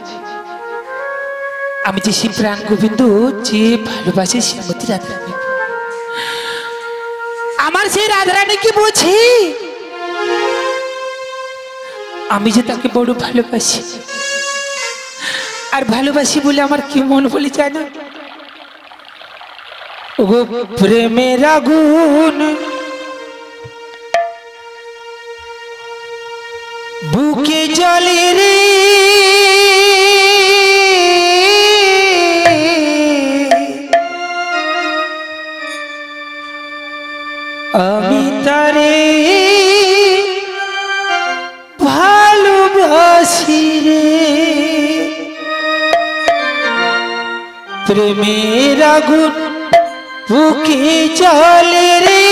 আমি যে সেই প্রাণ গোবিন্দ যে ভালোবাসে শ্যামতী রাধারানী, আমার সেই রাধারানী কি বুঝি আমি যে তাকে বড় ভালোবাসি, আর ভালোবাসি বলে আমার কি মন বলে জানো ওগো প্রেমের আগুন বুকে জ্বলে রে আমি তারে ভালোবাসি রে, প্রেমের আগুন বুকে জ্বলে রে,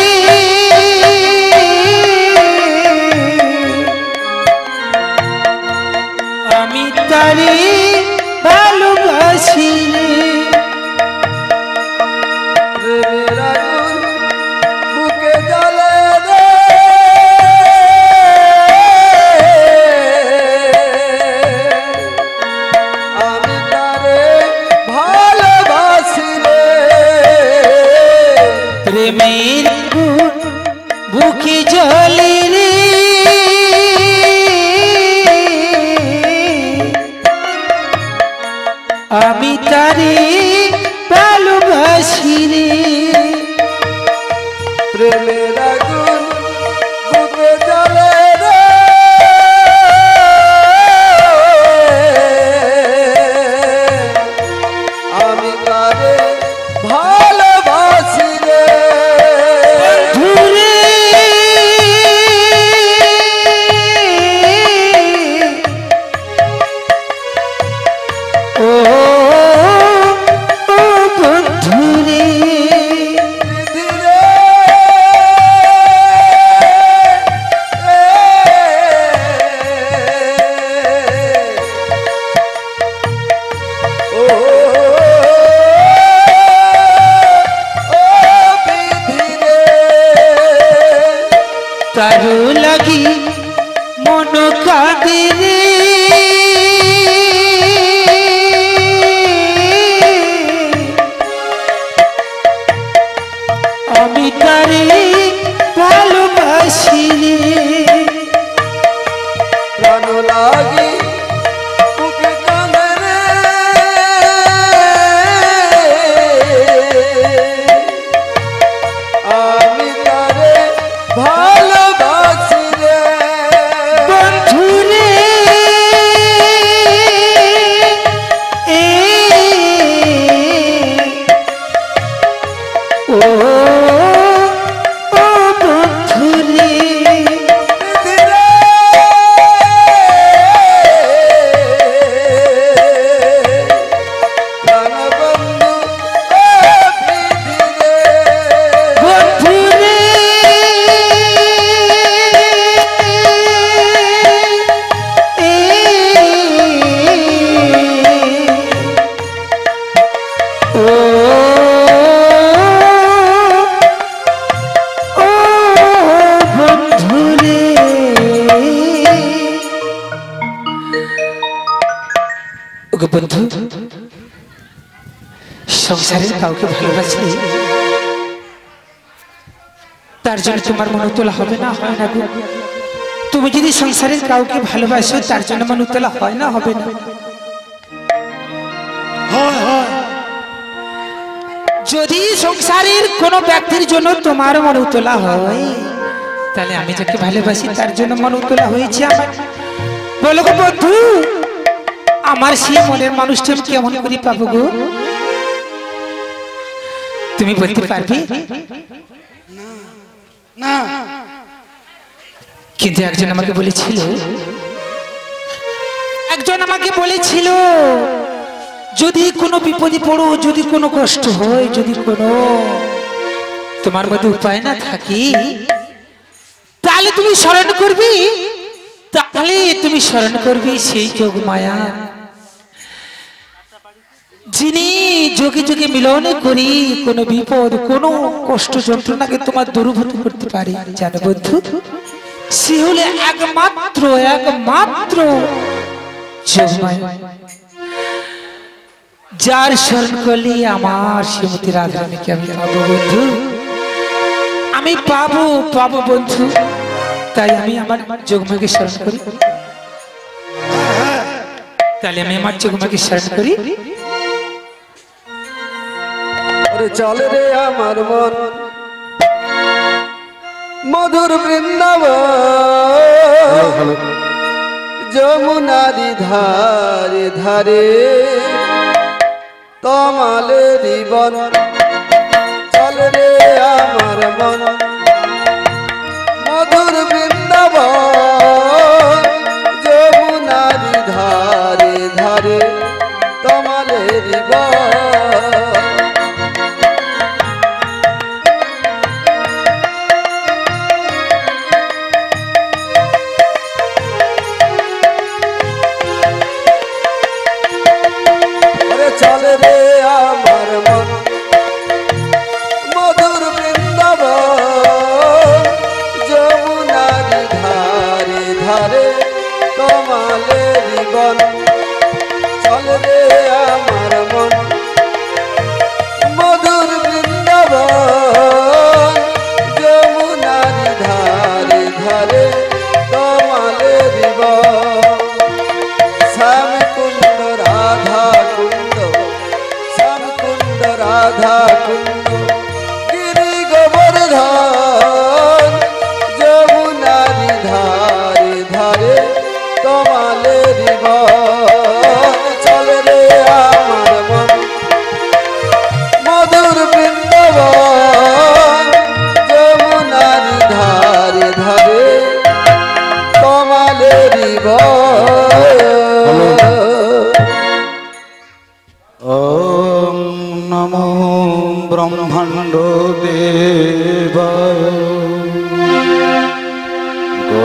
আমি তারে ভালোবাসি রে। প্রেমের বুকে জ্বলে রে, আমি তারে ভালোবাসি রে। প্রেমের আগুন বুকে জ্বলে রে, তীরে আমি তারে ভালোবাসি রে প্রাণ লাগি বুকে কাঁদে রে আমি তারে ভালোবাসি রে বন্ধু রে ও বন্ধু রে প্রাণ বন্ধু বন্ধু রে বন্ধু রে ওগো বন্ধু সংসারের কাউকে ভালোবাসলে তার জন্য তোমার মন উতলা হবে না হয় না গো তুমি যদি সংসারের কাউকে ভালোবাসো তার জন্য মন উতলা হয় না হবে না যদি সংসারের কোনো ব্যক্তির জন্য তোমার মন উতলা হয় তাহলে আমি যাকে ভালোবাসি তার জন্য মন উতলা হয়েছে আমার বলো গো বন্ধু আমার সেই মনের মানুষটা আমি কেমন করে পাবো গো তুমি বলতে পারবে না কিন্তু একজন আমাকে বলেছিল যদি কোনো বিপদে পড়ো যদি কোনো কষ্ট হয় যদি কোনো তোমার মধ্যে উপায় না থাকি তাহলে তুমি স্মরণ করবি সেই যোগমায়া যিনি যোগে যোগে মিলন করি কোনো বিপদ কোনো কষ্ট যন্ত্রণাকে তোমার দূরীভূত করতে পারে জানো বন্ধু সে হলে একমাত্র যোগমায়া যার স্মরণ করলে আমার শ্রীমতী রাধারানীকে আমি পাবো বন্ধু আমি পাবো বন্ধু তাই আমি আমার যোগমাকে স্মরণ করি তাহলে আমি আমার যোগমাকে স্মরণ করি ওরে চল রে আমার মন মধুর বৃন্দাবন যমুনারি ধারে ধারে তমালেরি বন চল রে আমার মন মধুর বৃন্দাবন যমুনারি ধারে ধারে তমালেরি বন চল রে আমার মন মধুর বৃন্দাবন যমুনারি ধারে ধারে তমালেরি বন চল রে আমার মন মধুর বৃন্দাবন যমুনারি ধারে ধারে তমালেরি বন শ্যাম কুণ্ড রাধা কুণ্ড শ্যাম কুণ্ড রাধা কুণ্ড গিরি গোবর্ধন যমুনারি ধারে ধারে তমালেরি বন চল রে আমার মন মধুর বৃন্দাবন যমুনারি ধারে ধারে তমালেরি বন ওম নমো ব্রহ্মাণ্ড দেবায় গো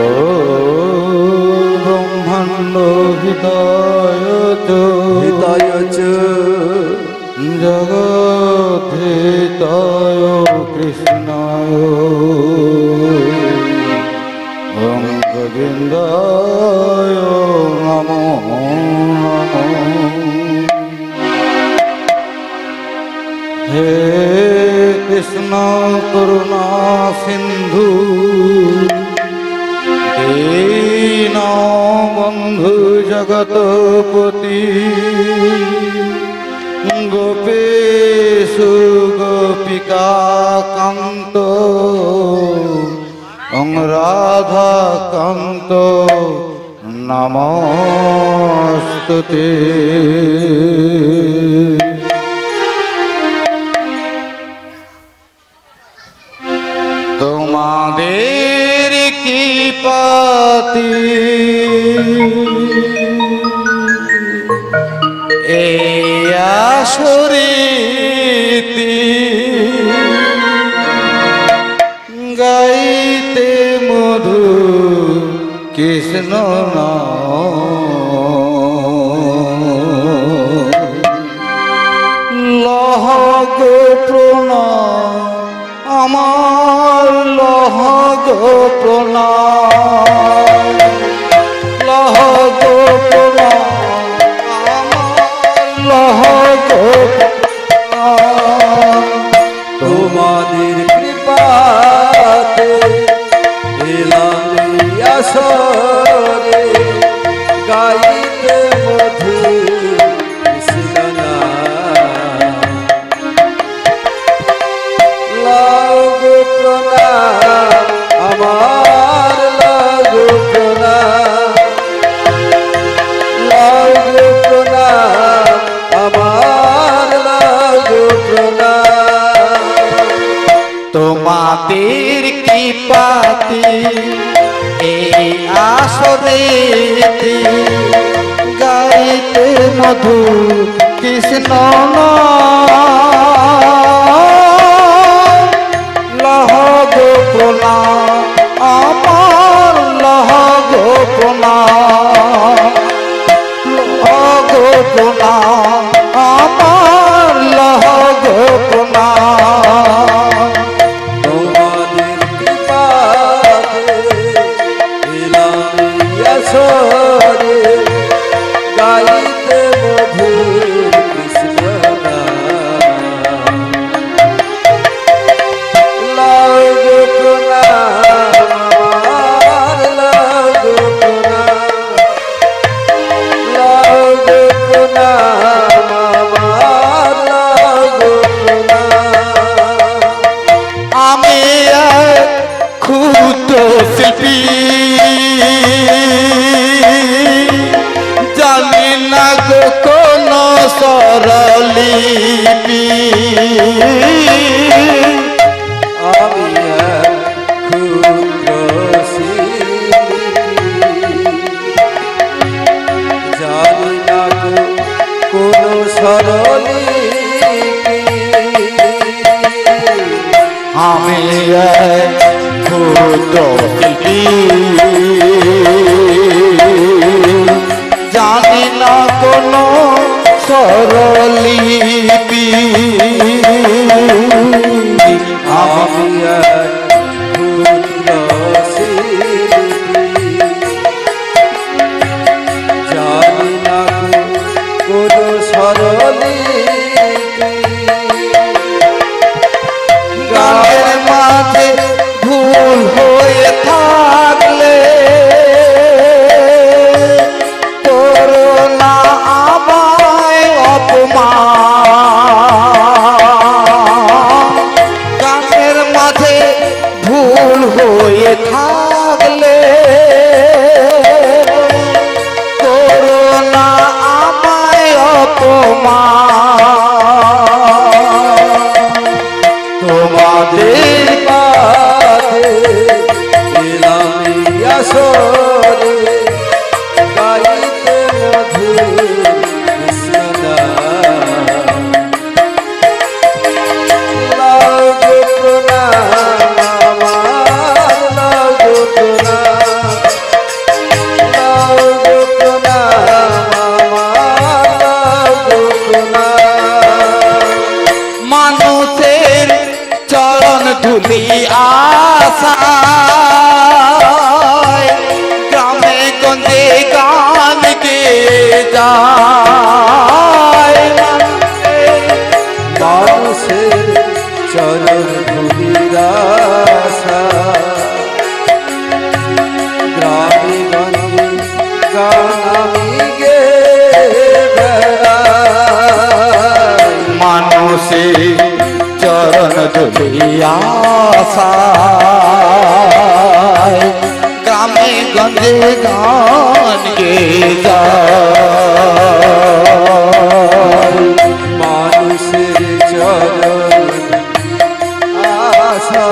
ব্রহ্মাণ্ড হৃদয় হৃদয় চ জগদ্ধিতায় কৃষ্ণায় ওম গোবিন্দায় নমো নমো। হে কৃষ্ণ করুণা সিন্ধু দীন বন্ধু জগৎপতি গোপেশু গোপিকা কান্ত রাধা কান্ত নমস্তুতে। তোমাদের কৃপাতে এই আসরিতে গাইতে মধু কৃষ্ণ লহ গো প্রণাম আমার, লহ গো প্রণাম, লহ গো প্রণাম আমার, লহ গো প্রণাম। তোমাদের কৃপাতে এলাম এই আসরে, গাইতে মধু কৃষ্ণ নাম। লাগো প্রণাম আমার, লাগো প্রণাম, লাগো প্রণাম আমার, লাগো প্রণাম। তোমাদের কৃপাতে এই আসরেতে গাইতে মধু কৃষ্ণ লহ গো প্রণাম আমার, লহ গো প্রণাম, লহ গো প্রণাম আমার, লহ গো প্রণাম। তোমাদের কৃপাতে এলাম এই আসরে, গাইতে মধুর কৃষ্ণ নাম। লাগো প্রণাম আমার, লাগো প্রণাম, লাগো প্রণাম আমার, লাগো প্রণাম। আমি এক ক্ষুদ্র শিল্পী, জানি না গো কোন স্বরলিপি। আমি এক ক্ষুদ্র শিল্পী, জানি না গো কোন স্বরলিপি। আমি এক ক্ষুদ্র শিল্পী, জানি না কোন স্বরলিপি। আমি এক ক্ষুদ্র শিল্পী, জানি না গো কোন স্বরলিপি। গানের মাঝে ভুল হয়ে থাকলে করোনা আমায় অপমান। গানের মাঝে ভুল হয়ে থাকলে করোনা আমায় অপমান। তোমাদের পাতে এলাম এই আসরে, গাইতে মধুর কৃষ্ণ নাম। লাগো প্রণাম আমার, লাগো প্রণাম, লাগো প্রণাম আমার, লাগো প্রণাম। মানুষে চরণ ধুলিয়া গ্রামে গঞ্জে গান গে যায় মানুষের চরণ আশা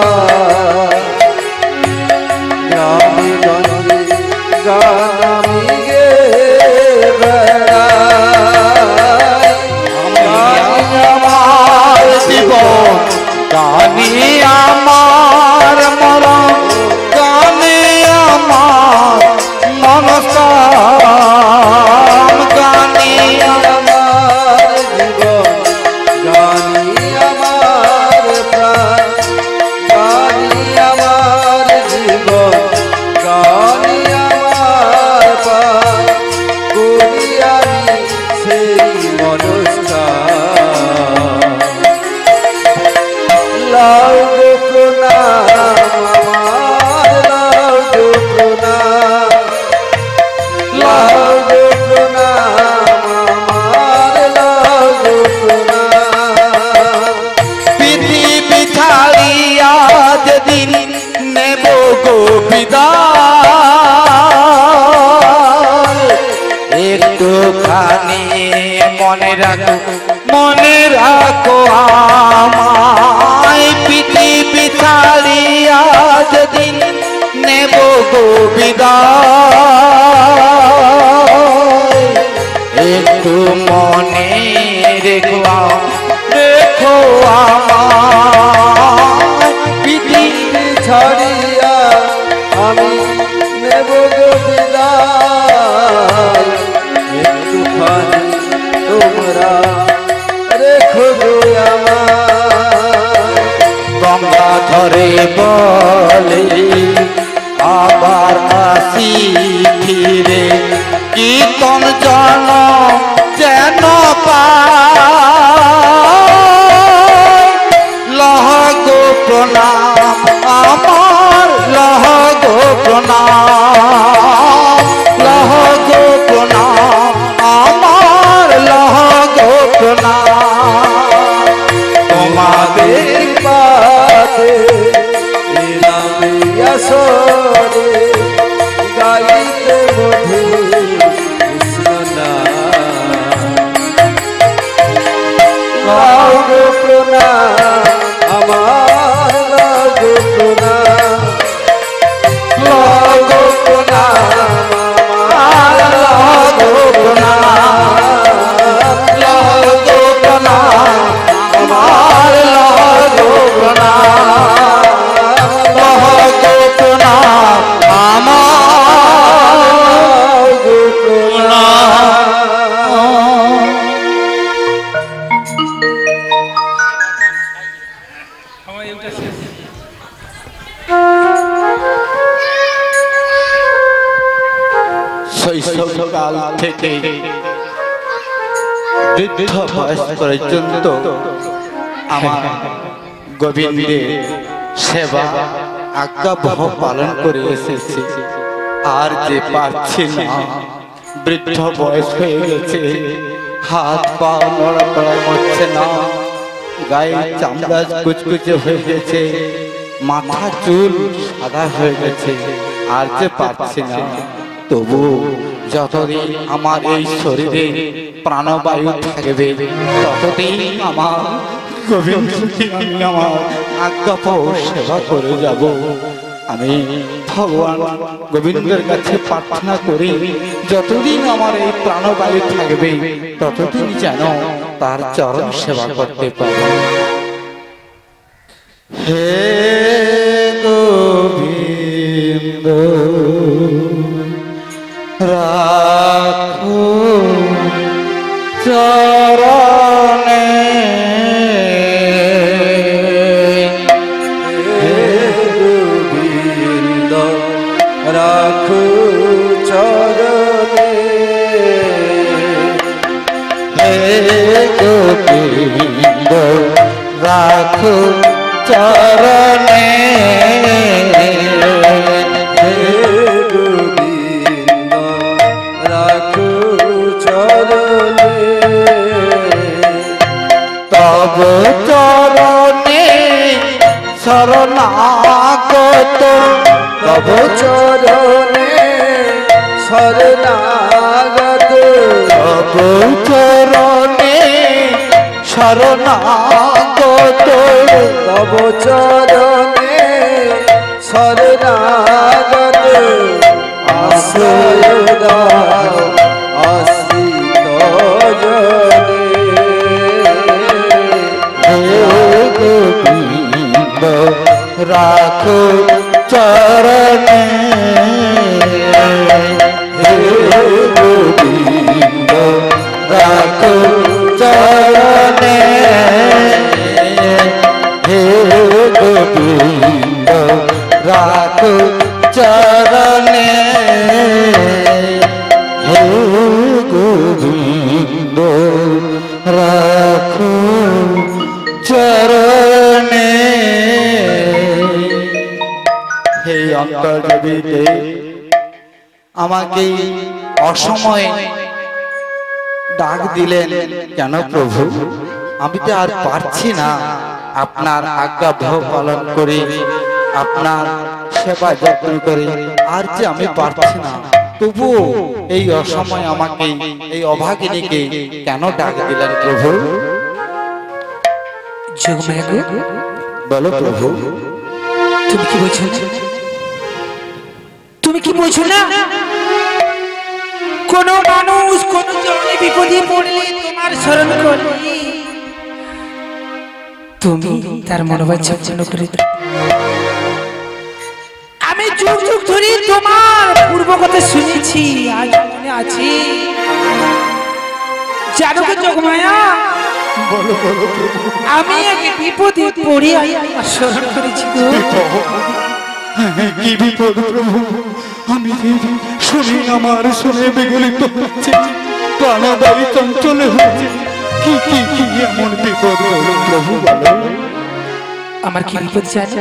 গ্রামে গঞ্জে গান আমি গে বেড়াই। আমার জীবন গানি আমার মরণ গানি আমার মনস্কাম গানি আমার জীবন গানি আমার প্রাণ গানি আমার জীবন গানি আমার প্রাণ করি আমি সেই মনস্কার লাউ গো প্রণাম আমার লাউ গো প্রণাম লাউ গো প্রণাম আমার লাউ গো প্রণাম পৃথিবী ছাড়িয়া যেদিন নেব গো বিদায় একটুখানি মনে রাখো আমায় পৃথিবী ছাড়িয়া যেদিন নেব গো বিদায় একটু মনে রেখো আমায় পৃথিবী ছাড়িয়া আমি নেব গো বিদায় একটুখানি তোমরা রেখো গো আমায় গঙ্গা ধরে বলে আবার আসি ফিরে কীর্তন জন যেন পায় লহ গো প্রণাম আমার লহ গো প্রণাম লহ গো প্রণাম আমার লহ গো প্রণাম তোমাদের পাতে এলাম আসরে গাইতে মধুর কৃষ্ণ নাম লাউ গো প্রণাম আমার লাউ গো প্রণাম লাউ গো প্রণাম আমার লাউ গো প্রণাম লাউ গো প্রণাম আমার লাউ গো প্রণাম লাউ গো প্রণাম আমার লাউ গো প্রণাম শৈশবকাল থেকে বৃদ্ধ বয়স পর্যন্ত আমার গোবিন্দের সেবা আজ্ঞাবহ পালন করে এসেছি। আর যে পারছি না, বৃদ্ধ বয়স হয়ে গেছে, হাত পা নড়াচড়া করছে না, গায়ে চামড়া কুচকুচে হয়ে গেছে, মাথা চুল সাদা হয়ে গেছে, আর যে পারছি না। তবু যতদিন আমার এই শরীরে প্রাণবায়ু থাকবে ততদিন আমার গোবিন্দকে আমি আমার আজ্ঞাবহ সেবা করে যাব। আমি ভগবান গোবিন্দের কাছে প্রার্থনা করি যতদিন আমার এই প্রাণবায়ু থাকবে ততদিন যেন তার চরণ সেবা করতে পারি। হে গোবিন্দ রাখো চরণে গোবিন্দ রাখো চরণে হে গোবিন্দ রাখো চরণে হে গোবিন্দ রাখো চরণে তব তব চরণে শরণাগত তব চরণে শরণাগত তব চরণে শরণাগত আশ্রয় দাও আশ্রিত জনে হে গোবিন্দ রাখো চরণে হে গোবিন্দ রাখো চরণে হে গোবিন্দ রাখো চরণে হে গোবিন্দ রাখো চরণে। হে অন্তর্জীবী দেব, আমাকে অসময়ে ডাক দিলেন কেন প্রভু? আমি তো আর পারছি না আপনার আজ্ঞাবহ পালন করে আপনার সেবা যত্ন করে, আর যে আমি পারছি না। তবু এই অসময়ে আমাকে এই অভাগিনীকে কেন ডাক দিলেন প্রভু? যোগমায়া গো, বলো প্রভু। তুমি কি বলছো? তুমি কি বলছো না কোন মানুষ কোন জনে বিপদে পড়লে তোমার শরণ করলে তুমি তার মনোবাঞ্ছা পূর্ণ করে দাও। আমি যুগ যুগ ধরে তোমার পূর্ব কথা শুনেছি, আজ মনে আছে। জানো কি যোগমায়া, বলো বলো প্রভু। আমি আগে বিপদে পড়ে আমার শরণ করেছি গো। কি বিপদ প্রভু? আমি শুনে আমার শুনে বিগলিত হচ্ছে, প্রাণদায়ী চঞ্চলে হচ্ছে। কি কি কি এমন বিপদ হলো প্রভু বলো? আমার কি বিপদ জানো?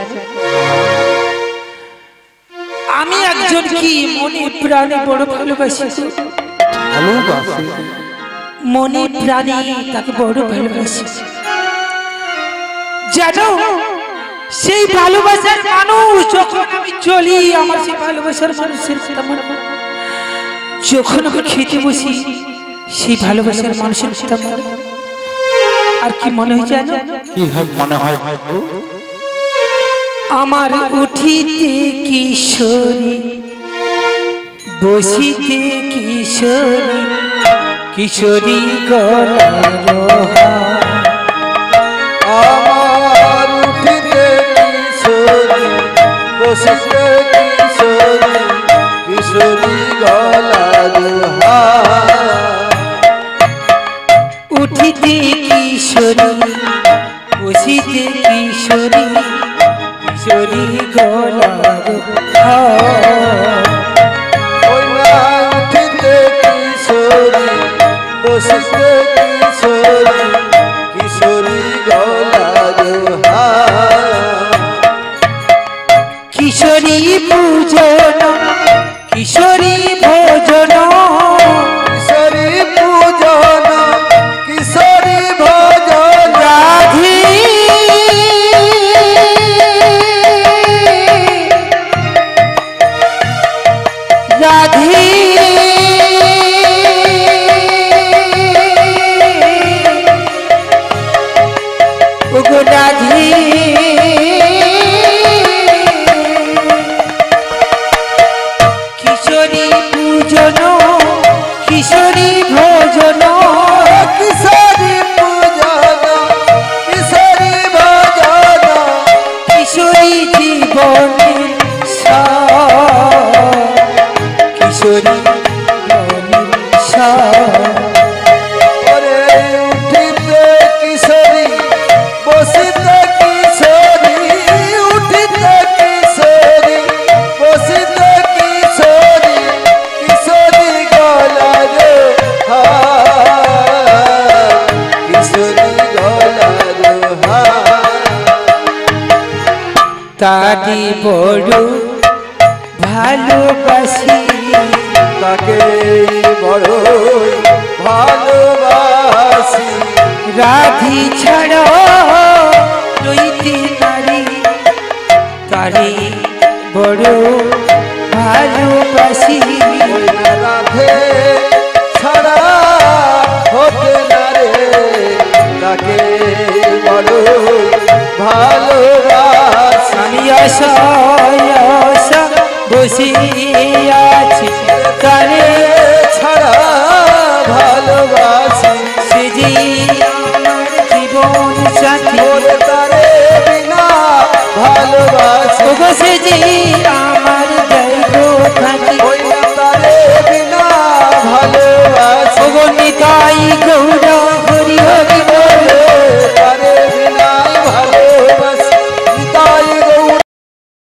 আমি একজন কি মনে প্রাণে বড় ভালোবাসি, ভালোবাসি মনে প্রাণে তাকে বড় ভালোবাসি। জানো সেই ভালোবাসার মানুষ যখন আমি চলি, আমার সেই ভালোবাসার মানুষের কথা মনে পড়ে। যখন আমি খেতে বসি, সেই ভালোবাসার মানুষের কথা মনে পড়ে। আর কি মনে হয় জানো? কি মনে হয় প্রভু? আমার উঠিতে কিশোরী, বসিতে কিশোরী, কিশোরী গলার হার। আমার উঠিতে কিশোরী বসিতে কিশোরী কিশোরী গলার হার। উঠিতে কিশোরী, বসিতে কিশোরী, কিশোরী গলার হার। ওই না উঠিতে কিশোরী বসিতে কিশোরী কিশোরী গলার হার। কিশোরী পূজন, কিশোরী ভোজন, কিশোরী পূজন কিশোরী ভজন রাধি রাধি ওগো রাধি। কিশোরী পূজন, কিশোরী ভোজন, কিশোরী পূজন কিশোরী ভজন কিশোরী জীবনের সার, কিশোরী জীবনের সার। ওরে উঠিতে কিশোরী বসিতে কিশোরী উঠিতে কিশোরী বসিতে কিশোরী কিশোরী গলার হার। কিশোরী গলার হার। তারি বড় ভালোবাসি, তাকে বড়ই ভালোবাসি। রাধি ছাড়া রইতে নারী, তারি বড় ভালোবাসি ওই না রাধে ছাড়া হতে না রে তাকে বলো ভালোবাসি আমি আশায় আশা বসে আছি তারে ছাড়া ভালোবাসি সে যে আমার জীবন সাথী ওরে তারে বিনা ভালোবাসি ওগো সে যে আমার